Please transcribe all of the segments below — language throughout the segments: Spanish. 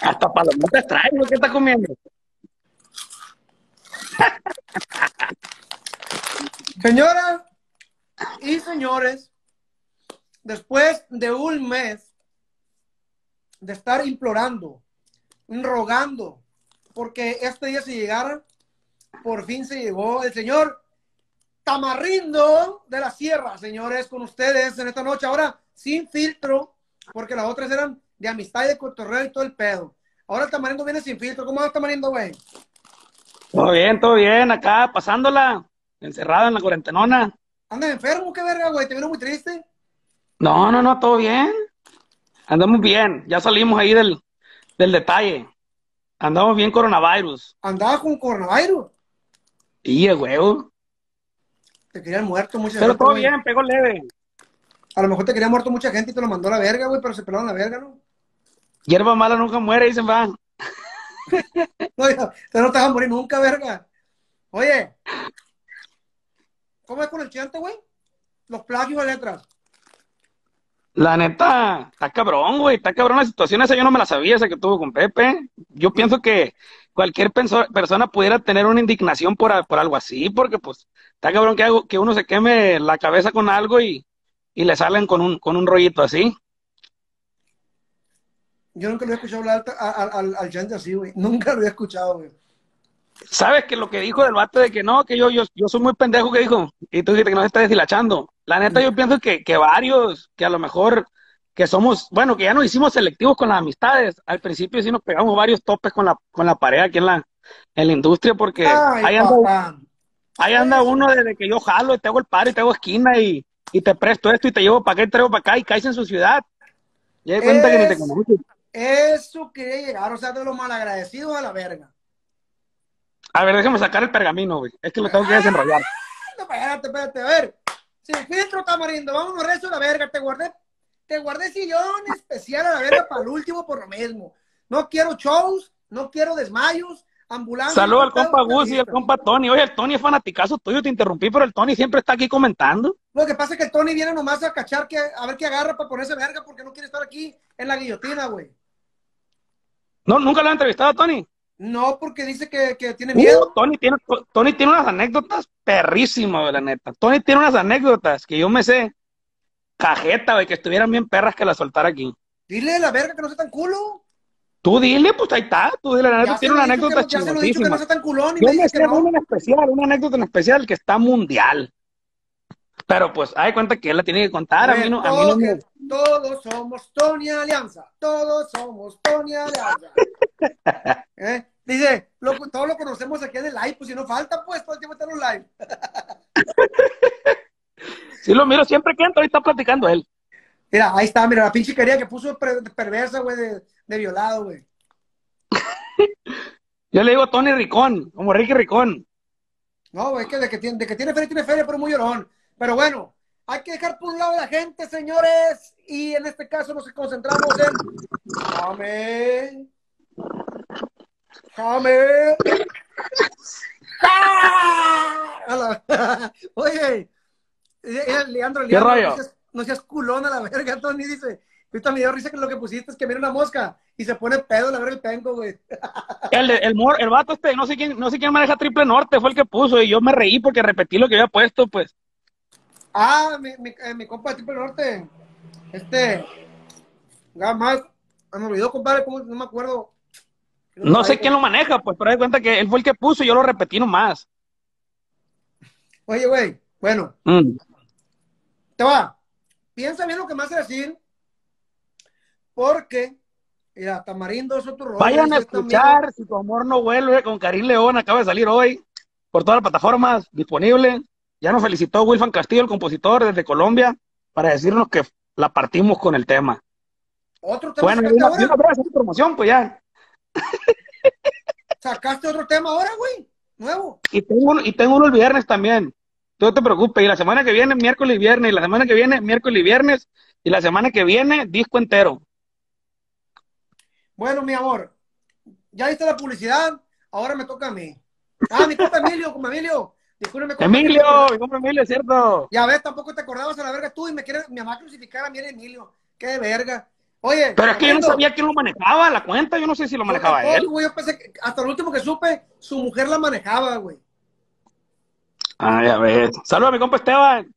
Hasta palomitas traigo, ¿qué está comiendo? Señoras y señores, después de un mes de estar implorando, rogando, porque este día se llegara, por fin se llegó el señor Tamarindo de la Sierra, señores, con ustedes en esta noche, ahora sin filtro, porque las otras eran de amistad y de cotorreo y todo el pedo. Ahora el Tamarindo viene sin filtro. ¿Cómo va el Tamarindo, güey? Todo bien, acá pasándola, encerrado en la cuarentenona. ¿Andas enfermo? ¿Qué verga, güey? ¿Te vino muy triste? No, todo bien. Andamos bien, ya salimos ahí del detalle. Andamos bien coronavirus. ¿Andabas con coronavirus? Y el huevo. Te querían muerto mucha Pero gente, todo güey. bien, pegó leve. A lo mejor te quería muerto mucha gente y te lo mandó a la verga, güey, pero se pelaron la verga, ¿no? Hierba mala nunca muere, dicen, va. No, ya, te no te vas a morir nunca, verga. Oye, ¿cómo es con el chante, güey? Los plagios de letras. La neta, está cabrón, güey, está cabrón la situación esa, yo no me la sabía, esa que tuvo con Pepe. Yo pienso que cualquier persona pudiera tener una indignación por algo así, porque pues está cabrón que uno se queme la cabeza con algo y le salen con un rollito así. Yo nunca lo había escuchado hablar al chante así, güey. Nunca lo había escuchado, güey. ¿Sabes que lo que dijo del vato de que no, que yo soy muy pendejo que dijo? Y tú dijiste que no se está deshilachando. La neta, yo pienso que varios, que a lo mejor que somos, bueno, que ya nos hicimos selectivos con las amistades. Al principio sí nos pegamos varios topes con la pared aquí en la industria, porque Ay, papá. ahí anda Eso, uno desde que yo jalo y te hago el par y te hago esquina y te presto esto y te llevo para acá y te traigo para acá y caes en su ciudad. Y de cuenta que ni te es, conoces. eso quería llegar, o sea, de los malagradecidos a la verga. A ver, déjame sacar el pergamino, güey. Es que lo tengo que ¡Ah! desenrollar. No, espérate, a ver. Sin filtro, Tamarindo, vámonos recio a la verga. Te guardé sillón especial a la verga para el último por lo mismo. No quiero shows, no quiero desmayos, ambulancias y Saludo todo el al pedo compa está Gus y al lista. compa Tony. Oye, el Tony es fanaticazo tuyo, te interrumpí, pero el Tony siempre está aquí comentando. Lo que pasa es que el Tony viene nomás a cachar a ver qué agarra para ponerse verga porque no quiere estar aquí en la guillotina, güey. No, nunca lo he entrevistado a Tony. No, porque dice que tiene miedo. Tony tiene unas anécdotas perrísimas, güey, la neta. Tony tiene unas anécdotas que yo me sé cajeta, güey, que estuvieran bien perras que las soltara aquí. Dile a la verga que no sea tan culo. Tú dile, pues ahí está, tú dile, la neta Ya se tiene lo una he dicho anécdota ya se lo he dicho que no chingoncísima. sea tan culón y Yo me me dice que sé una no. en especial, una anécdota en especial que está mundial. Pero pues, hay cuenta que él la tiene que A contar, ver, a mí no me. todos somos Tony Alianza. Todos somos Tony Alianza. Dice, todos lo conocemos aquí en el live, pues si no falta, pues todo el tiempo está en un live. Sí lo miro siempre que entra, ahí está platicando él. Mira, ahí está, mira, la pinche quería que puso perversa, güey, de violado, güey. Yo le digo Tony Ricón, como Ricky Ricón. No, güey, es que tiene feria, pero muy llorón. Pero bueno, hay que dejar por un lado a la gente, señores, y en este caso nos concentramos en Jame, Jame. Oye, ¿Qué Leandro, rollo? no seas culón a la verga, Tony, dice. Ahorita me dio risa que lo que pusiste es que viene una mosca y se pone pedo la verga el penco, güey. El vato este, no sé quién maneja Triple Norte, fue el que puso, y yo me reí porque repetí lo que había puesto, pues. Ah, mi compa de Triple Norte, este, nada más, me olvidó, compadre, no me acuerdo. Lo No sé quién traigo. lo maneja, pues, pero de cuenta que él fue el que puso y yo lo repetí nomás. Oye, güey, bueno, Mm. te va. Piensa bien lo que me vas a decir, porque, mira, Tamarindo es otro rollo, Vayan a dice este amigo. escuchar Si tu amor no vuelve con Karim León, acaba de salir hoy por todas las plataformas disponible. Ya nos felicitó Wilfan Castillo, el compositor desde Colombia, para decirnos que la partimos con el tema. ¿Otro tema Bueno, sacaste de una ahora? vez hacer promoción, pues ya. ¿Sacaste otro tema ahora, güey? ¿Nuevo? Y tengo uno el viernes también. Tú no te preocupes. Y la semana que viene, miércoles y viernes. Y la semana que viene, miércoles y viernes. Y la semana que viene, disco entero. Bueno, mi amor, ya viste la publicidad, ahora me toca a mí. Mi compa Emilio, compa Emilio. Discúlpeme, compa, que no Emilio, me acordaba. mi compa Emilio, es cierto. Ya ves, tampoco te acordabas a la verga tú y me quiere mi mamá crucificar a mí era Emilio. Qué verga. Oye, Pero es que yo no Tamarindo, sabía quién lo manejaba la cuenta, yo no sé si lo yo manejaba él. tampoco, güey. Yo pensé que hasta el último que supe, su mujer la manejaba, güey. Ay, a ver. Saludos a mi compa Esteban.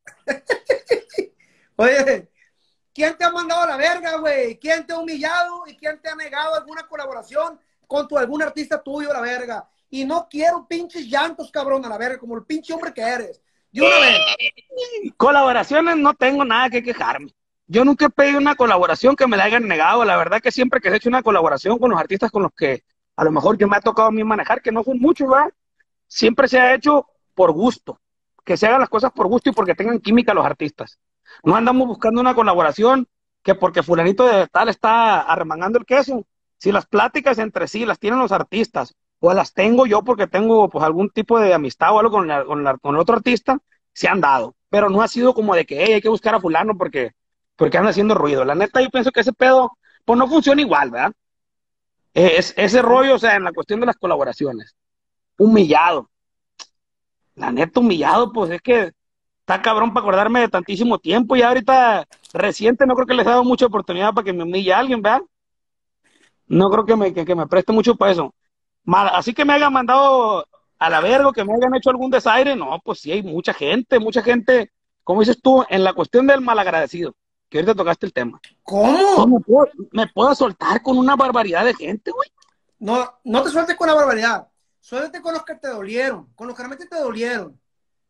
Oye, ¿quién te ha mandado a la verga, güey? ¿Quién te ha humillado y quién te ha negado alguna colaboración con algún artista tuyo a la verga? Y no quiero pinches llantos, cabrón, a la verga, como el pinche hombre que eres. De una vez. Colaboraciones no tengo nada que quejarme. Yo nunca he pedido una colaboración que me la hayan negado. La verdad que siempre que he hecho una colaboración con los artistas con los que a lo mejor yo me ha tocado a mí manejar, que no son muchos, ¿verdad? Siempre se ha hecho por gusto. Que se hagan las cosas por gusto y porque tengan química los artistas. No andamos buscando una colaboración que porque fulanito de tal está arremangando el queso. Si las pláticas entre sí las tienen los artistas o las tengo yo porque tengo pues algún tipo de amistad o algo con el otro artista, se han dado. Pero no ha sido como de que hey, hay que buscar a fulano porque anda haciendo ruido. La neta, yo pienso que ese pedo pues no funciona igual, ¿verdad? Ese rollo, o sea, en la cuestión de las colaboraciones. Humillado. La neta, humillado, pues es que está cabrón para acordarme de tantísimo tiempo y ahorita reciente no creo que les he dado mucha oportunidad para que me humille a alguien, ¿verdad? No creo que me preste mucho para eso. Así que me hayan mandado a la verga, que me hayan hecho algún desaire, no, pues sí hay mucha gente, como dices tú, en la cuestión del malagradecido, que ahorita tocaste el tema. Pues ¿Cómo? me puedo soltar con una barbaridad de gente, güey. No, no te sueltes con la barbaridad. Suéltate con los que te dolieron, con los que realmente te dolieron.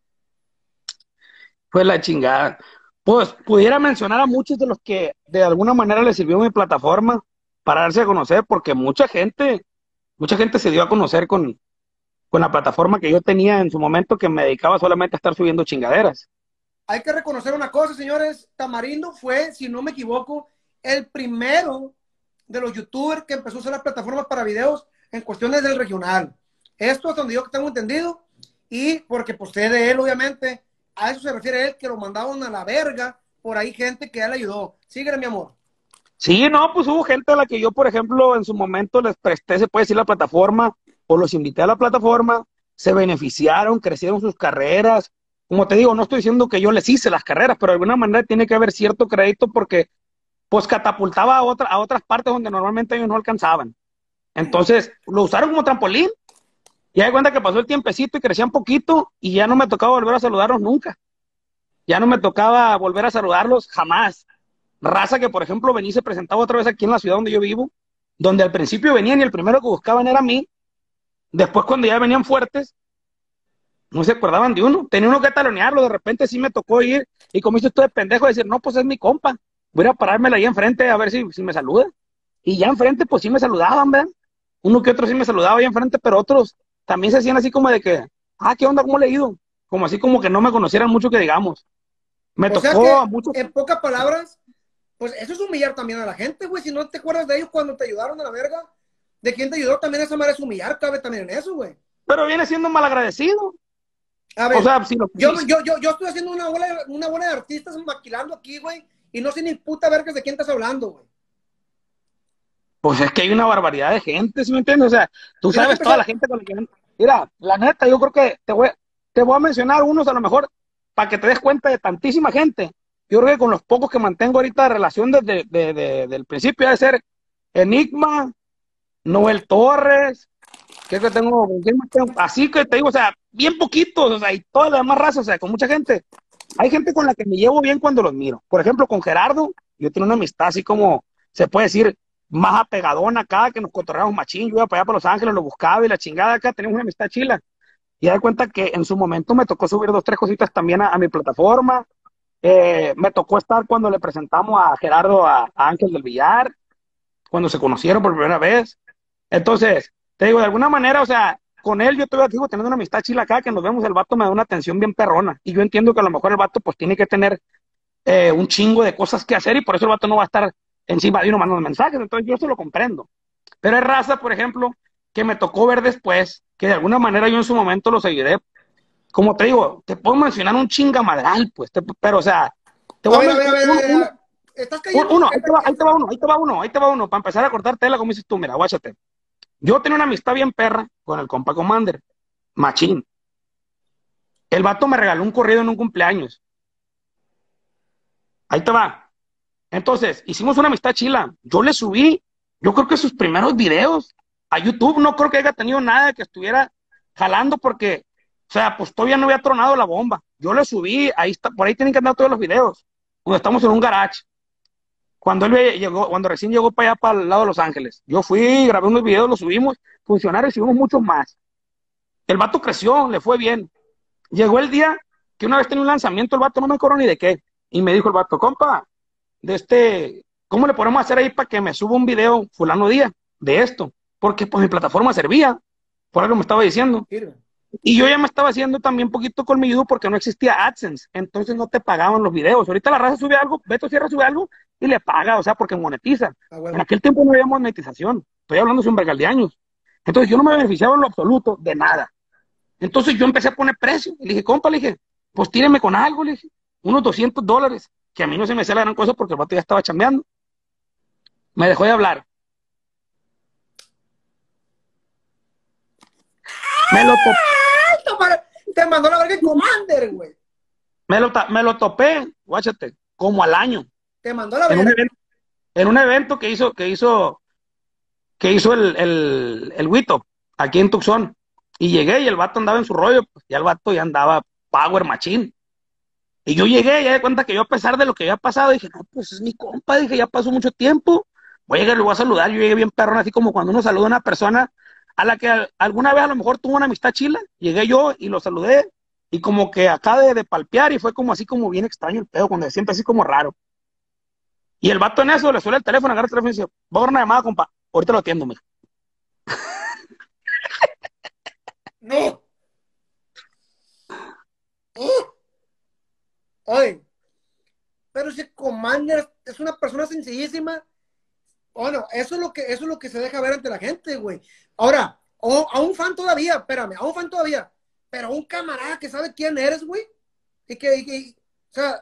Pues la chingada. Pues pudiera mencionar a muchos de los que de alguna manera les sirvió mi plataforma para darse a conocer, porque mucha gente se dio a conocer con la plataforma que yo tenía en su momento, que me dedicaba solamente a estar subiendo chingaderas. Hay que reconocer una cosa, señores. Tamarindo fue, si no me equivoco, el primero de los youtubers que empezó a usar las plataformas para videos en cuestiones del regional. Esto es donde yo tengo entendido. Y porque pues sé de él, obviamente, a eso se refiere él, que lo mandaban a la verga por ahí gente que él ayudó. Síguele, mi amor. Sí, no, pues hubo gente a la que yo, por ejemplo, en su momento les presté, se puede decir, la plataforma, o los invité a la plataforma, se beneficiaron, crecieron sus carreras. Como te digo, no estoy diciendo que yo les hice las carreras, pero de alguna manera tiene que haber cierto crédito porque pues catapultaba a otras partes donde normalmente ellos no alcanzaban. Entonces, lo usaron como trampolín. Y de cuenta que pasó el tiempecito y crecían poquito y ya no me tocaba volver a saludarlos nunca. Ya no me tocaba volver a saludarlos jamás. Raza que, por ejemplo, venía y se presentaba otra vez aquí en la ciudad donde yo vivo, donde al principio venían y el primero que buscaban era a mí. Después, cuando ya venían fuertes, no se acordaban de uno. Tenía uno que talonearlo. De repente sí me tocó ir y como hizo usted de pendejo decir, no, pues es mi compa. Voy a parármela ahí enfrente a ver si me saluda. Y ya enfrente, pues sí me saludaban, ¿verdad? Uno que otro sí me saludaba ahí enfrente, pero otros también se hacían así como de que, ah, ¿qué onda? ¿Cómo le he ido? Como así como que no me conocieran mucho que digamos. Me O sea tocó a que, muchos. en pocas palabras, pues eso es humillar también a la gente, güey. Si no te acuerdas de ellos cuando te ayudaron a la verga, de quién te ayudó también esa madre es humillar, cabe también en eso, güey. Pero viene siendo malagradecido. A O ver, sea, si lo yo estoy haciendo una bola de artistas maquilando aquí, güey, y no sé ni puta vergas de quién estás hablando, güey. pues es que hay una barbaridad de gente, ¿sí me entiendes? O sea, tú Tienes que sabes toda la empezar, gente con la que... Mira, la neta, yo creo que te voy a mencionar unos a lo mejor para que te des cuenta de tantísima gente. Yo creo que con los pocos que mantengo ahorita de relación del principio ha de ser Enigma, Noel Torres, que tengo, ¿quién más tengo? Así que te digo, o sea, bien poquitos, o sea, y toda la demás raza, o sea, con mucha gente. Hay gente con la que me llevo bien cuando los miro. Por ejemplo, con Gerardo, yo tengo una amistad así como, se puede decir, más apegadona acá, que nos cotorreamos machín. Yo iba para allá para Los Ángeles, lo buscaba y la chingada acá, tenemos una amistad chila. Y da cuenta que en su momento me tocó subir dos, tres cositas también a mi plataforma. Me tocó estar cuando le presentamos a Gerardo a Ángel del Villar, cuando se conocieron por primera vez. Entonces, te digo, de alguna manera, o sea, con él yo todavía sigo teniendo una amistad chila acá, que nos vemos, el vato me da una atención bien perrona. Y yo entiendo que a lo mejor el vato pues tiene que tener un chingo de cosas que hacer y por eso el vato no va a estar encima de uno mandando mensajes. Entonces yo eso lo comprendo. Pero es raza, por ejemplo, que me tocó ver después, que de alguna manera yo en su momento los ayudé. Como te digo, te puedo mencionar un chingamadral, pues, pero o sea, te a voy a ver, a ver, a mencionar ver, a ver, a ver. Estás cayendo, uno, ahí te va uno, para empezar a cortar tela, como dices tú, mira, guáchate. Yo tenía una amistad bien perra con el compa Commander, machín. El vato me regaló un corrido en un cumpleaños. Ahí te va. Entonces, hicimos una amistad chila. Yo le subí, yo creo que sus primeros videos a YouTube, no creo que haya tenido nada que estuviera jalando porque, o sea, pues todavía no había tronado la bomba. Yo le subí, ahí está, por ahí tienen que andar todos los videos, cuando estamos en un garage. Cuando él llegó, cuando recién llegó para allá, para el lado de Los Ángeles. Yo fui, grabé unos videos, los subimos, funcionaron, recibimos muchos más. El vato creció, le fue bien. Llegó el día que una vez tenía un lanzamiento, el vato no me acuerdo ni de qué. Y me dijo el vato, compa, ¿cómo le podemos hacer ahí para que me suba un video fulano día de esto? Porque pues mi plataforma servía, por algo me estaba diciendo. Y yo ya me estaba haciendo también poquito con mi YouTube porque no existía AdSense, entonces no te pagaban los videos. Ahorita la raza sube algo, Beto Sierra sube algo y le paga, o sea, porque monetiza. Bueno. En aquel tiempo no había monetización, estoy hablando de un vergal de años. Entonces yo no me beneficiaba en lo absoluto de nada. Entonces yo empecé a poner precio. Le dije, compa, le dije, pues tíreme con algo, le dije, unos $200, que a mí no se me hacía la gran cosa porque el vato ya estaba chambeando. Me dejó de hablar. Me lo topé. Te mandó la verga el Commander, güey. Me lo topé, guáchate, como al año. Te mandó la verga. En un evento que hizo el Wito, aquí en Tucson. Y llegué y el vato andaba en su rollo, pues ya el vato ya andaba power machine. Y yo llegué y ya de cuenta que yo, a pesar de lo que había pasado, dije, no, pues es mi compa, dije, ya pasó mucho tiempo, voy a llegar y lo voy a saludar. Yo llegué bien perrón, así como cuando uno saluda a una persona a la que alguna vez a lo mejor tuvo una amistad chila, llegué yo y lo saludé, y como que acá de palpear, y fue como así como bien extraño el pedo, cuando siempre así como raro. Y el vato en eso le suele el teléfono, agarra el teléfono y dice, voy a dar una llamada, compa, ahorita lo atiendo, mija. No. Oye, pero si Commander es una persona sencillísima, bueno, eso es lo que se deja ver ante la gente, güey. Ahora, a un fan todavía, espérame, a un fan todavía, pero a un camarada que sabe quién eres, güey, o sea,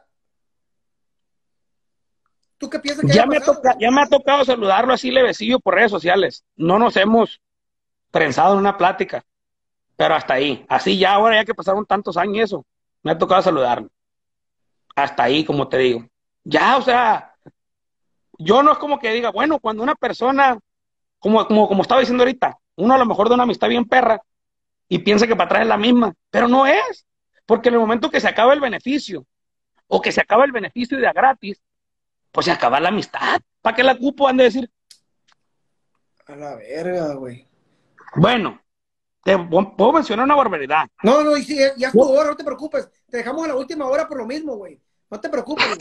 ¿tú qué piensas que haya pasado? Ya me ha tocado saludarlo así levecillo por redes sociales. No nos hemos prensado en una plática, pero hasta ahí. Así ya ahora, ya que pasaron tantos años eso, me ha tocado saludarlo. Hasta ahí, como te digo. Ya, o sea, yo no es como que diga, bueno, cuando una persona, como estaba diciendo ahorita, uno a lo mejor de una amistad bien perra y piensa que para atrás es la misma, pero no es. Porque en el momento que se acaba el beneficio, o que se acaba el beneficio y de a gratis, pues se acaba la amistad. ¿Para qué la cupo? Han de decir, A la verga, güey. bueno, te puedo mencionar una barbaridad. No, no, y sí, ya es tu hora, no te preocupes. Te dejamos a la última hora por lo mismo, güey. No te preocupes, güey.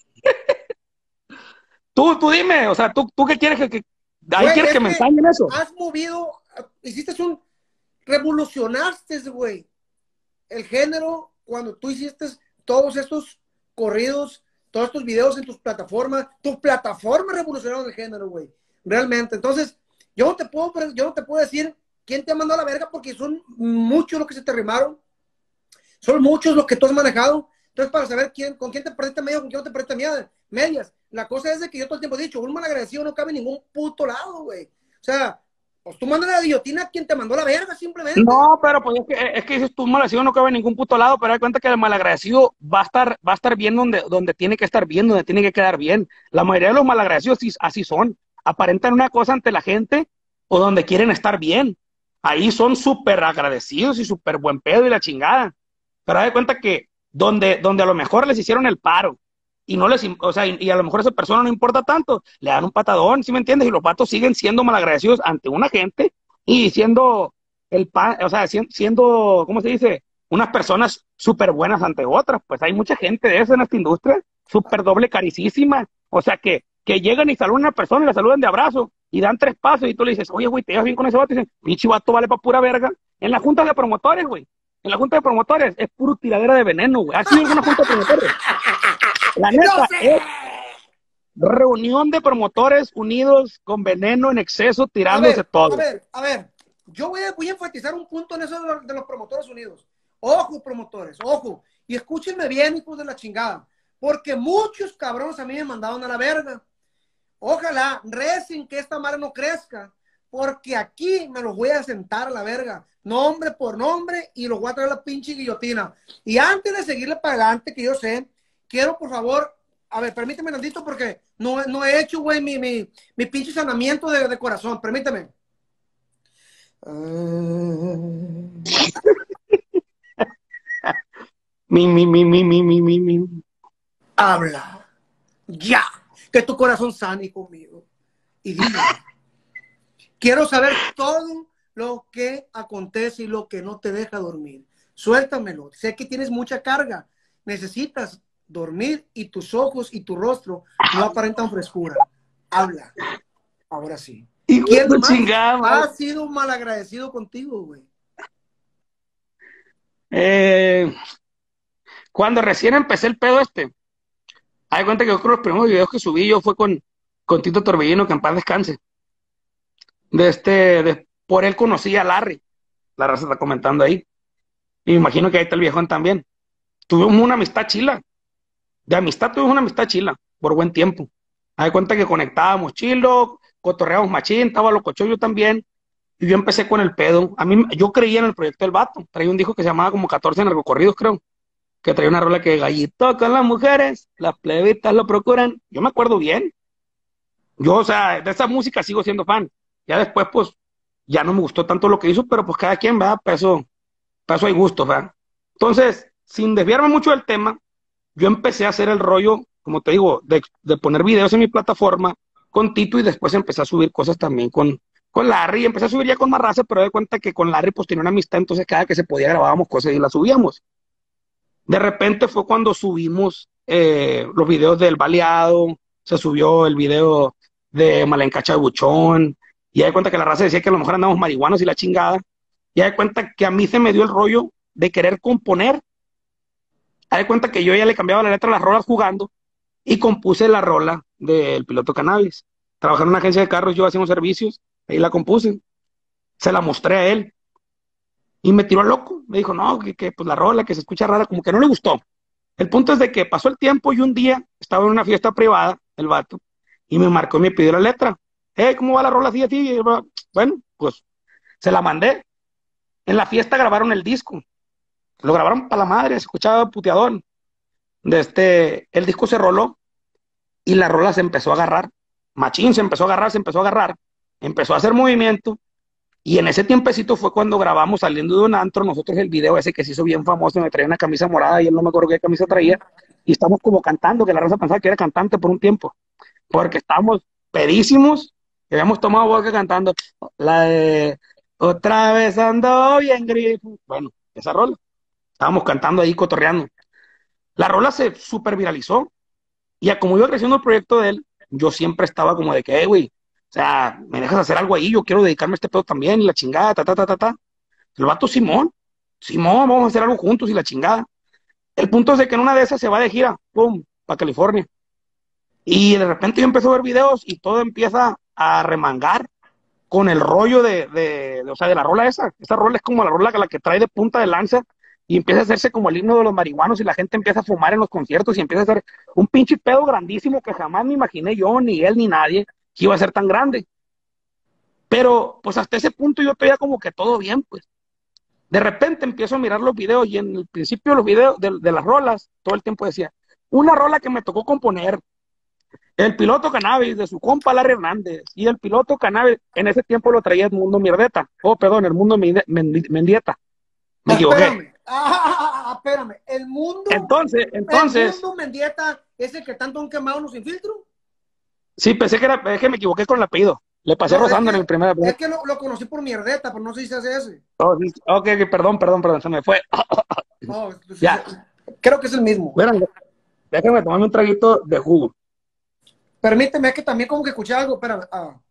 Tú dime, o sea, ¿tú qué quieres ahí Güey, quieres que me enseñen eso? has movido, revolucionaste, güey, el género cuando tú hiciste todos estos corridos, todos estos videos en tus plataformas. Tus plataformas revolucionaron el género, güey. Realmente. Entonces, yo no te puedo decir quién te mandó a la verga porque son muchos los que se te rimaron. Son muchos los que tú has manejado. Entonces, para saber con quién te perdiste medio, con quién no te perdiste medias. La cosa es de que yo todo el tiempo he dicho, un malagradecido no cabe en ningún puto lado, güey. O sea, pues tú mandas la guillotina a quien te mandó la verga, simplemente. No, pero pues es que dices tú, malagradecido no cabe en ningún puto lado, pero hay cuenta que el malagradecido va a estar bien donde tiene que estar bien, donde tiene que quedar bien. La mayoría de los malagradecidos así son. Aparentan una cosa ante la gente o donde quieren estar bien. Ahí son súper agradecidos y súper buen pedo y la chingada. Pero hay cuenta que donde a lo mejor les hicieron el paro y no o sea, y a lo mejor a esa persona no importa tanto, le dan un patadón, ¿sí me entiendes? Y los patos siguen siendo malagradecidos ante una gente y siendo o sea, siendo, ¿cómo se dice? Unas personas súper buenas ante otras. Pues hay mucha gente de eso en esta industria, súper doble caricísima. O sea, que llegan y saludan a una persona y la saludan de abrazo y dan 3 pasos y tú le dices, oye, güey, ¿te llevas bien con ese vato? Y dicen, pinche vato vale para pura verga. En la junta de promotores, güey. En la junta de promotores es puro tiradera de veneno, güey. ¿Has sido alguna junta de promotores? La neta, es reunión de promotores unidos con veneno en exceso, tirándose todo. A ver, yo voy a enfatizar un punto en eso de los promotores unidos. Ojo, promotores, ojo. Y escúchenme bien, hijos de la chingada. Porque muchos cabrones a mí me mandaron a la verga. Ojalá recen que esta madre no crezca. Porque aquí me los voy a sentar a la verga. Nombre por nombre y los voy a traer a la pinche guillotina. Y antes de seguirle para adelante, que yo sé, quiero por favor A ver, permíteme tantito porque no he hecho, güey, mi pinche sanamiento de corazón. Permíteme. Mi. Habla. Ya. Que tu corazón sane conmigo. Y dime. Quiero saber todo lo que acontece y lo que no te deja dormir. Suéltamelo. Sé que tienes mucha carga. Necesitas dormir y tus ojos y tu rostro no aparentan frescura. Habla. Ahora sí. Hijo de ¿Quién tu más chingada ha madre. sido malagradecido contigo, güey? Eh, Cuando recién empecé el pedo hay cuenta que yo creo que los primeros videos que subí yo fue con Tito Torbellino, que en paz descanse. Por él conocí a Larry. La raza está comentando ahí. Y me imagino que ahí está el viejón también. Tuvimos una amistad chila. De amistad tuvimos una amistad chila, por buen tiempo. Hay cuenta que conectábamos chilo, cotorreábamos machín, estaba locochón yo también. Y yo empecé con el pedo. Yo creía en el proyecto del vato. Traía un disco que se llamaba como 14 narcocorridos, creo. Que traía una rola que gallito con las mujeres, las plebitas lo procuran. Yo me acuerdo bien. Yo, o sea, de esa música sigo siendo fan. Ya después, pues, ya no me gustó tanto lo que hizo, pero pues cada quien, va, para eso hay gustos, ¿verdad? Entonces, sin desviarme mucho del tema, yo empecé a hacer el rollo, como te digo, de poner videos en mi plataforma con Tito y después empecé a subir cosas también con Larry. Empecé a subir ya con más raza, pero de cuenta que con Larry pues tenía una amistad, entonces cada que se podía grabábamos cosas y las subíamos. De repente fue cuando subimos los videos del baleado, se subió el video de Malencacha de Buchón, y de cuenta que la raza decía que a lo mejor andamos marihuanos y la chingada, y de cuenta que a mí se me dio el rollo de querer componer. De cuenta que yo ya le cambiaba la letra a las rolas jugando y compuse la rola del Piloto Cannabis. Trabajaba en una agencia de carros, yo hacía unos servicios, ahí la compuse, se la mostré a él y me tiró loco. Me dijo, no, pues la rola que se escucha rara, como que no le gustó. El punto es de que pasó el tiempo y un día estaba en una fiesta privada, el vato, y me marcó y me pidió la letra. Hey, ¿cómo va la rola así, así? Y yo, bueno, pues se la mandé. En la fiesta grabaron el disco. Lo grabaron para la madre, se escuchaba puteadón. El disco se roló y la rola se empezó a agarrar. Machín se empezó a agarrar, se empezó a agarrar. Empezó a hacer movimiento. Y en ese tiempecito fue cuando grabamos saliendo de un antro, nosotros el video ese que se hizo bien famoso, me traía una camisa morada y él no me acuerdo qué camisa traía, y estamos como cantando, que la raza pensaba que era cantante por un tiempo, porque estábamos pedísimos, y habíamos tomado vodka cantando la de Otra vez ando bien grifo. Bueno, esa rola, estábamos cantando ahí, cotorreando. La rola se super viralizó, y a como iba creciendo el proyecto de él, yo siempre estaba como de que, hey, güey, o sea, me dejas hacer algo ahí, yo quiero dedicarme a este pedo también, y la chingada, ta, ta, ta, ta, ta. El vato Simón, Simón, vamos a hacer algo juntos y la chingada. El punto es de que en una de esas se va de gira, pum, para California. Y de repente yo empiezo a ver videos y todo empieza a remangar con el rollo o sea, de la rola esa. Esa rola es como la rola la que trae de punta de lanza y empieza a hacerse como el himno de los marihuanos y la gente empieza a fumar en los conciertos y empieza a hacer un pinche pedo grandísimo que jamás me imaginé yo, ni él, ni nadie, que iba a ser tan grande. Pero pues hasta ese punto yo todavía como que todo bien, pues. De repente empiezo a mirar los videos y en el principio de los videos de las rolas, todo el tiempo decía, una rola que me tocó componer, el Piloto Cannabis de su compa Larry Hernández, y el Piloto Cannabis, en ese tiempo lo traía Edmundo Mierdeta, perdón, el Mundo Mendieta, me equivoqué. Espérame. Espérame. El Entonces, mundo Mendieta, ese que tanto han quemado los sin filtro. sí, pensé que es que me equivoqué con el apellido, le pasé No, rozando en el primer. es que lo conocí por mierdeta, pero no sé si se hace ese. Oh, sí, ok, perdón, se me fue. No, pues, Ya, creo que es el mismo. bueno, déjame tomarme un traguito de jugo. Permíteme, es que también como que escuché algo. Espérame.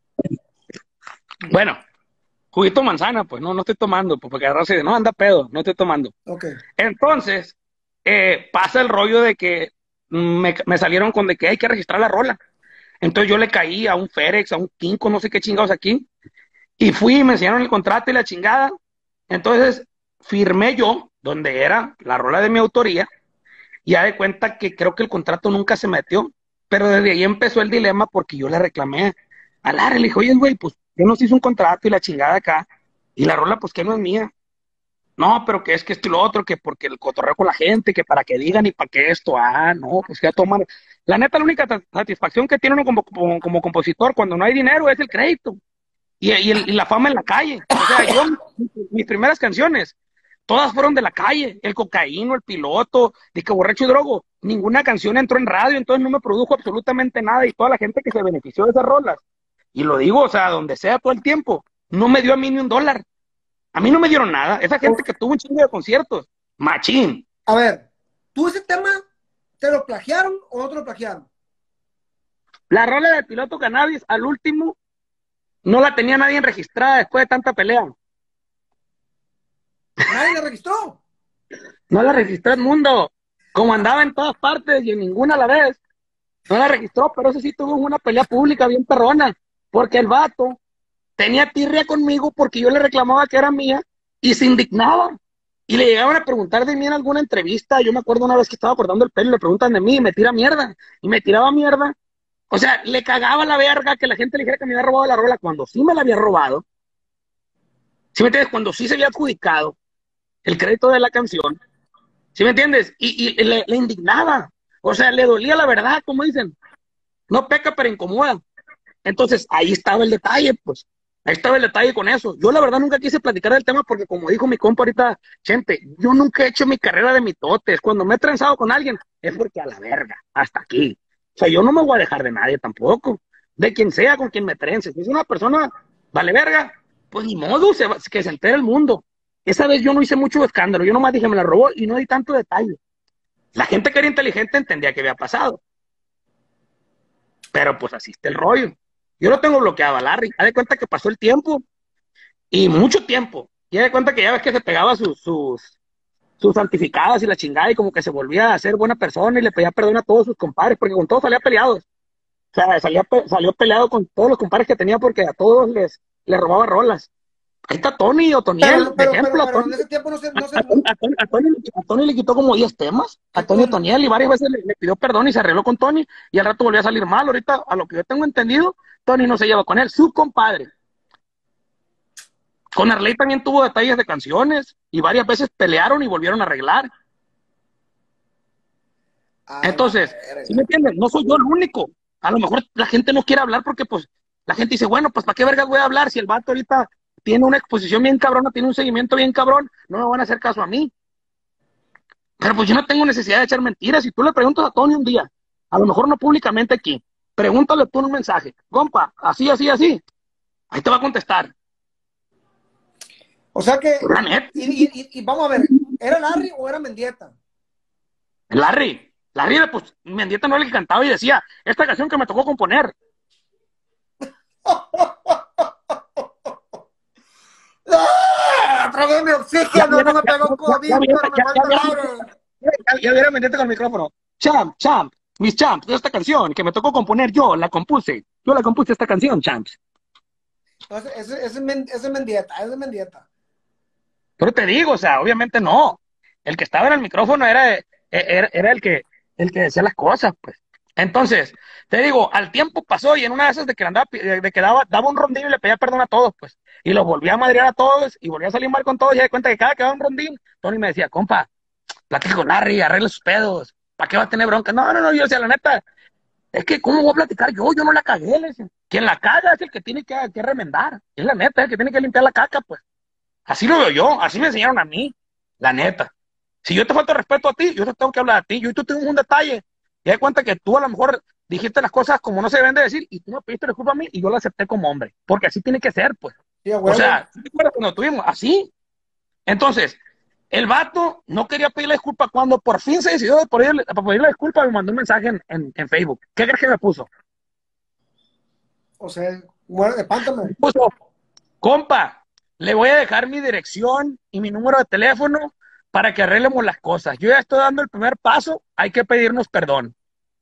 Bueno, juguito manzana, pues no estoy tomando, pues porque agarrarse de no anda pedo, no estoy tomando. Ok. Entonces, pasa el rollo de que me salieron con de que hay que registrar la rola. Entonces yo le caí a un Férex, a un Kinko, no sé qué chingados aquí, y fui y me enseñaron el contrato y la chingada. Entonces firmé yo, donde era la rola de mi autoría, y ya de cuenta que creo que el contrato nunca se metió, pero desde ahí empezó el dilema porque yo le reclamé a Lara, le dije, oye, güey, pues yo nos hice un contrato y la chingada acá, y la rola pues que no es mía. No, pero que es que esto y lo otro, que porque el cotorreo con la gente, que para que digan y para que esto, no, pues ya toman. La neta, la única satisfacción que tiene uno como compositor cuando no hay dinero es el crédito y la fama en la calle. O sea, yo, mis primeras canciones, todas fueron de la calle. El Cocaíno, El Piloto, de que Borracho y Drogo. Ninguna canción entró en radio, entonces no me produjo absolutamente nada. Y toda la gente que se benefició de esas rolas, y lo digo, o sea, donde sea todo el tiempo, no me dio a mí ni un dólar. A mí no me dieron nada. Esa gente que tuvo un chingo de conciertos, machín. A ver, ¿tú ese tema te lo plagiaron o no te lo plagiaron? La rola del Piloto Cannabis, al último, no la tenía nadie registrada después de tanta pelea. Nadie la registró. No la registró el mundo. Como andaba en todas partes y en ninguna a la vez. No la registró, pero eso sí tuvo una pelea pública bien perrona. Porque el vato tenía tirria conmigo porque yo le reclamaba que era mía y se indignaba. Y le llegaban a preguntar de mí en alguna entrevista. Yo me acuerdo una vez que estaba cortando el pelo y le preguntan de mí y me tira mierda. Y me tiraba mierda. O sea, le cagaba la verga que la gente le dijera que me había robado la rola cuando sí me la había robado. ¿Sí me entiendes? Cuando sí se había adjudicado el crédito de la canción. ¿Sí me entiendes? Y le indignaba. O sea, le dolía la verdad, como dicen. No peca, pero incomoda. Entonces, ahí estaba el detalle, pues. Ahí estaba el detalle con eso. Yo, la verdad, nunca quise platicar del tema porque, como dijo mi compa ahorita, gente, yo nunca he hecho mi carrera de mitotes. Cuando me he trenzado con alguien, es porque a la verga, hasta aquí. O sea, yo no me voy a dejar de nadie tampoco. De quien sea con quien me trence. Si es una persona, vale verga, pues ni modo, que se entere el mundo. Esa vez yo no hice mucho escándalo. Yo nomás dije, me la robó y no di tanto detalle. La gente que era inteligente entendía que había pasado. Pero pues así está el rollo. Yo lo tengo bloqueado a Larry. Haz de cuenta que pasó el tiempo y mucho tiempo. Y haz de cuenta que ya ves que se pegaba sus santificadas y la chingada y como que se volvía a ser buena persona y le pedía perdón a todos sus compadres porque con todos salía peleados. O sea, salió peleado con todos los compadres que tenía porque a todos les robaba rolas. Ahí está Tony o Toniel, de ejemplo. Pero en ese tiempo no se, no se, A Tony le quitó como 10 temas, a ¿qué Tony con? Otoniel, y varias veces le pidió perdón y se arregló con Tony, y al rato volvió a salir mal. Ahorita, a lo que yo tengo entendido, Tony no se lleva con él, su compadre. Con Arley también tuvo detalles de canciones, y varias veces pelearon y volvieron a arreglar. A la Entonces, ¿sí me verga. entienden? No soy yo el único. A lo mejor la gente no quiere hablar porque, pues, la gente dice, bueno, pues, ¿para qué vergas voy a hablar si el vato ahorita tiene una exposición bien cabrona, tiene un seguimiento bien cabrón? No me van a hacer caso a mí. Pero pues yo no tengo necesidad de echar mentiras. Si tú le preguntas a Tony un día, a lo mejor no públicamente aquí, pregúntale tú un mensaje, compa, así, así, así, ahí te va a contestar. O sea que, La neta, y vamos a ver, ¿era Larry o era Mendieta? Larry, pues, Mendieta no era el que cantaba y decía, esta canción que me tocó componer. ¡Ah! Tragué mi Ya, oxígeno, ya, no me ya, pegó COVID, ya, pero me falta el aire. ya viera Mendieta con el micrófono. Champ, mis champs, esta canción que me tocó componer, yo la compuse esta canción, champs. Entonces, ese es Mendieta, ese es Mendieta. Pero te digo, o sea, obviamente no. El que estaba en el micrófono era el que decía las cosas, pues. Entonces, te digo, al tiempo pasó y en una de esas de que andaba, de que daba un rondín y le pedía perdón a todos, pues. Y los volvía a madrear a todos y volvía a salir mal con todos y de cuenta que cada que daba un rondín, Tony me decía, compa, platica con Larry, arregle sus pedos. ¿Para qué va a tener bronca? No, no, no, yo decía, la neta, es que ¿cómo voy a platicar yo? Yo no la cagué, le decía. Quien la caga es el que tiene que remendar. Es la neta, el que tiene que limpiar la caca, pues. Así lo veo yo, así me enseñaron a mí, la neta. Si yo te falta respeto a ti, yo te tengo que hablar a ti. Yo y tú tenemos un detalle. Y de cuenta que tú a lo mejor dijiste las cosas como no se deben de decir y tú me pediste disculpa a mí y yo la acepté como hombre. Porque así tiene que ser, pues. Sí, a O huevo. sea, ¿sí te acuerdas cuando tuvimos? Así. Entonces, el vato no quería pedirle disculpa cuando por fin se decidió de pedirle disculpa, me mandó un mensaje en Facebook. ¿Qué crees que me puso? O sea, bueno, espántame. Me puso, compa, le voy a dejar mi dirección y mi número de teléfono para que arreglemos las cosas. Yo ya estoy dando el primer paso, hay que pedirnos perdón.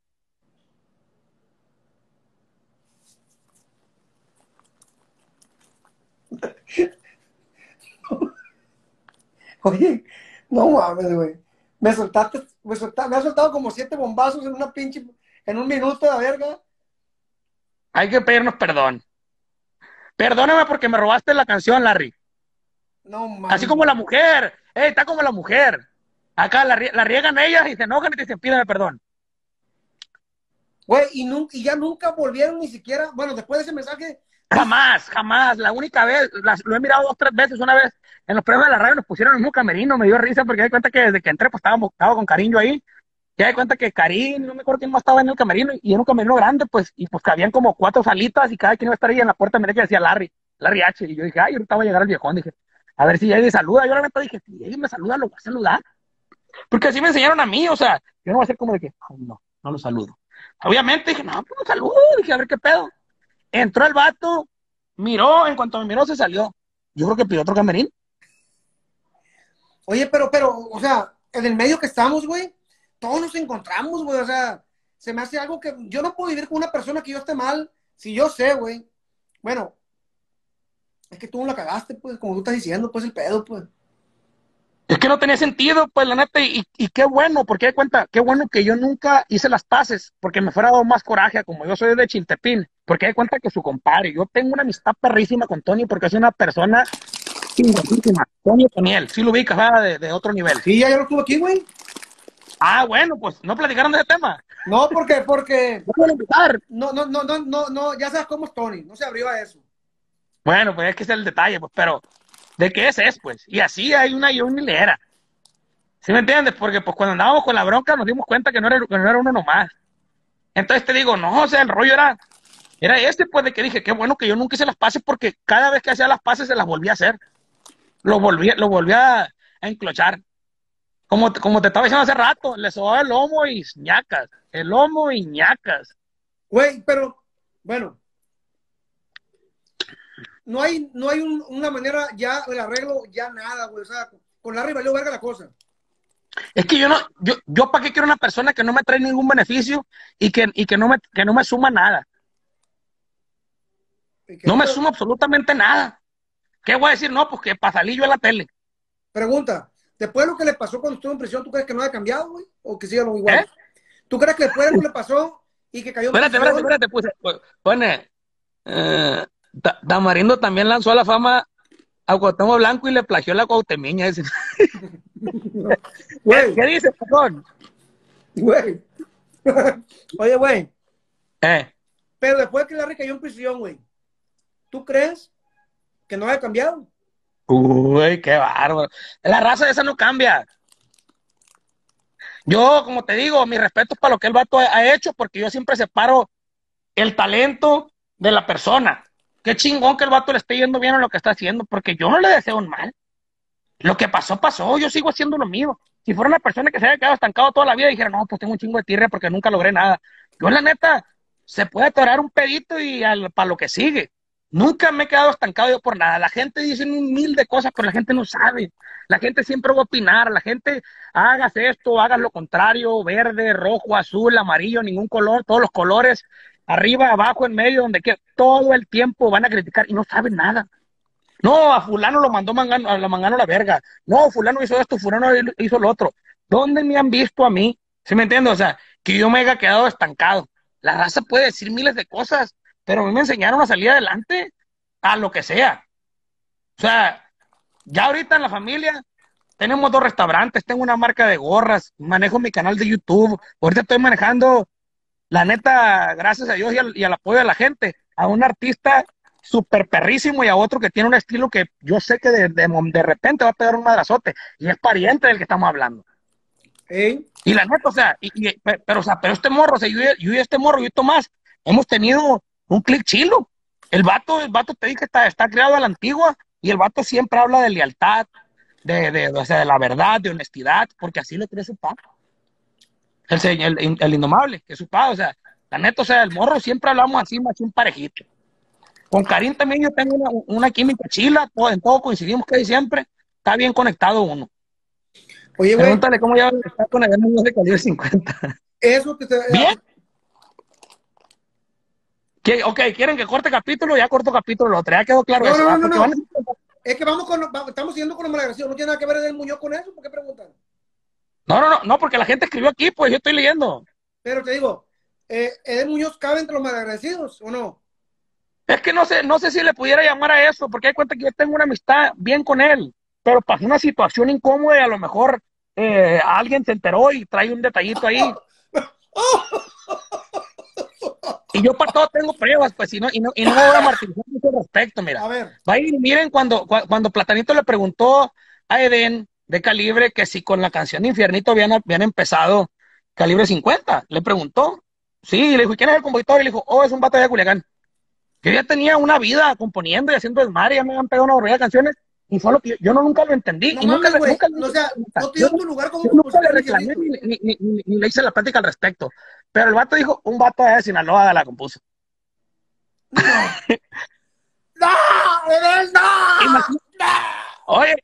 Oye, no mames, güey. Me has soltado como 7 bombazos en una pinche, en un minuto de verga. Hay que pedirnos perdón. Perdóname porque me robaste la canción, Larry. No Así mames. como la mujer. Está como la mujer. Acá la riegan ellas y se enojan y te dicen, pídeme perdón. Güey, y ya nunca volvieron ni siquiera, bueno, después de ese mensaje, Jamás, jamás. La única vez, lo he mirado 2, 3 veces. Una vez en los premios de la radio nos pusieron el mismo camerino. Me dio risa porque me di cuenta que desde que entré, pues estaba con Karim yo ahí. Ya di cuenta que Karim, no me acuerdo quién más estaba en el camerino, y era un camerino grande, pues, y pues cabían como 4 salitas y cada quien iba a estar ahí en la puerta. Miré que decía Larry H. Y yo dije, ay, ahorita va a llegar el viejón. Dije, a ver si Eddie saluda. Yo la neta dije, si Eddie me saluda, lo voy a saludar. Porque así me enseñaron a mí, o sea, yo no voy a ser como de que, "Ay, no, no lo saludo". Obviamente dije, no, pues lo saludo. Dije, a ver qué pedo. Entró el vato, miró, en cuanto me miró se salió. Yo creo que pidió otro camerino. oye, o sea, en el medio que estamos, güey, todos nos encontramos, güey, o sea, se me hace algo que yo no puedo vivir con una persona que yo esté mal, si yo sé, güey. Bueno, es que tú no la cagaste, pues, como tú estás diciendo, pues, el pedo, pues. Es que no tenía sentido, pues, la neta, y qué bueno, porque de cuenta, qué bueno que yo nunca hice las paces, porque me fuera dado más coraje, como yo soy de Chiltepín, porque de cuenta que su compadre, yo tengo una amistad perrísima con Tony, porque es una persona chingonísima. Tony Toniel, sí lo ubicas, de otro nivel. Sí, ya lo estuvo aquí, güey. Ah, bueno, pues, no platicaron de ese tema. No, porque, No puedo invitar. no, ya sabes cómo es Tony, no se abrió a eso. Bueno, pues es que ese es el detalle, pues, pero, ¿de qué es, pues? Y así hay una y una hilera. ¿Sí me entiendes? Porque pues cuando andábamos con la bronca nos dimos cuenta que no era uno nomás. Entonces te digo, no, o sea, el rollo era este, pues, de que dije, qué bueno que yo nunca hice las paces, porque cada vez que hacía las paces se las volvía a hacer. Lo volvía a enclochar. Como te estaba diciendo hace rato, le sobaba el lomo y ñacas. El lomo y ñacas. Güey, pero, bueno, no hay una manera ya, el arreglo, ya nada, güey, o sea, con Larry valió verga la cosa. Es que yo para qué quiero una persona que no me trae ningún beneficio y que no me suma nada. ¿Y qué? No me Pero, suma absolutamente nada. ¿Qué voy a decir? No, pues que para salir yo en la tele. pregunta, después de lo que le pasó cuando estuvo en prisión, ¿tú crees que no haya cambiado, güey? ¿O que siga lo ¿Eh? igual? ¿Tú crees que después de lo que le pasó y que cayó en prisión? Espérate, pone, Tamarindo también lanzó a la fama a Cuauhtémoc Blanco y le plagió la Cuauhtemiña. ¿Qué, Güey, qué dice, perdón? güey. Oye, güey, Eh, pero después que Larry cayó en prisión, güey, ¿tú crees que no haya cambiado? uy, qué bárbaro. La raza esa no cambia. Yo, como te digo, mi respeto es para lo que el vato ha hecho, porque yo siempre separo el talento de la persona. Qué chingón que el vato le esté yendo bien en lo que está haciendo, porque yo no le deseo un mal. Lo que pasó, pasó. Yo sigo haciendo lo mío. Si fuera una persona que se haya quedado estancado toda la vida y dijera, no, pues tengo un chingo de tirria porque nunca logré nada. Yo, la neta, se puede atorar un pedito y para lo que sigue. Nunca me he quedado estancado yo por nada. La gente dice un mil de cosas, pero la gente no sabe. La gente siempre va a opinar. La gente, hagas esto, hagas lo contrario, verde, rojo, azul, amarillo, ningún color, todos los colores, arriba, abajo, en medio, donde quiera. Todo el tiempo van a criticar y no saben nada. No, a fulano lo mandó mangano, a la mangano a la verga. No, fulano hizo esto, fulano hizo lo otro. ¿Dónde me han visto a mí? ¿Sí me entiendes? O sea, que yo me haya quedado estancado. La raza puede decir miles de cosas, pero a mí me enseñaron a salir adelante a lo que sea. O sea, ya ahorita en la familia tenemos 2 restaurantes, tengo una marca de gorras, manejo mi canal de YouTube. Ahorita estoy manejando, la neta, gracias a Dios y al apoyo de la gente, a un artista súper perrísimo y a otro que tiene un estilo que yo sé que de repente va a pegar un madrazote y es pariente del que estamos hablando. ¿Eh? Y la neta, o sea, pero este morro, o sea, yo y este morro, yo y Tomás, hemos tenido un clic chilo. El vato te dije, está creado a la antigua y el vato siempre habla de lealtad, o sea, de la verdad, de honestidad, porque así lo cree su papá. El indomable, que es su padre, o sea, la neta, o sea, el morro siempre hablamos así, más un parejito. Con Karim también yo tengo una química chila, en todo coincidimos que siempre está bien conectado uno. Oye, güey, Pregúntale cómo ya está con el de calibre 50. eso que te... Bien, ok, quieren que corte capítulo, ya corto capítulo, lo otro, ya quedó claro No, eso, no, no, no, porque van no. a... Es que estamos siguiendo con los malagradecidos. No tiene nada que ver el Muñoz con eso. ¿Por qué preguntan? No, porque la gente escribió aquí, pues yo estoy leyendo. Pero te digo, ¿Edel Muñoz cabe entre los malagradecidos o no? Es que no sé si le pudiera llamar a eso, porque hay cuenta que yo tengo una amistad bien con él, pero pasó una situación incómoda y a lo mejor alguien se enteró y trae un detallito ahí. Y yo para todo tengo pruebas, pues, y no me voy a martirizar mucho al respecto, mira. A ver, Va a ir, miren, cuando Platanito le preguntó a Eden de Calibre que si con la canción de Infiernito habían empezado Calibre 50, le preguntó. Sí, le dijo, ¿y quién es el compositor? Y le dijo, oh, es un vato de Culiacán. Yo ya tenía una vida componiendo y haciendo desmadre, ya me habían pegado una barbaridad de canciones, y fue lo que yo nunca lo entendí, no y nunca, mames, güey. nunca, O sea, no te yo, dio tu lugar como yo nunca le compositor de reclamé Infiernito. ni le hice la plática al respecto. Pero el vato dijo, un vato de Sinaloa la compuso. No. ¡No! ¡Edel, no! Imagínate, ¡No! oye,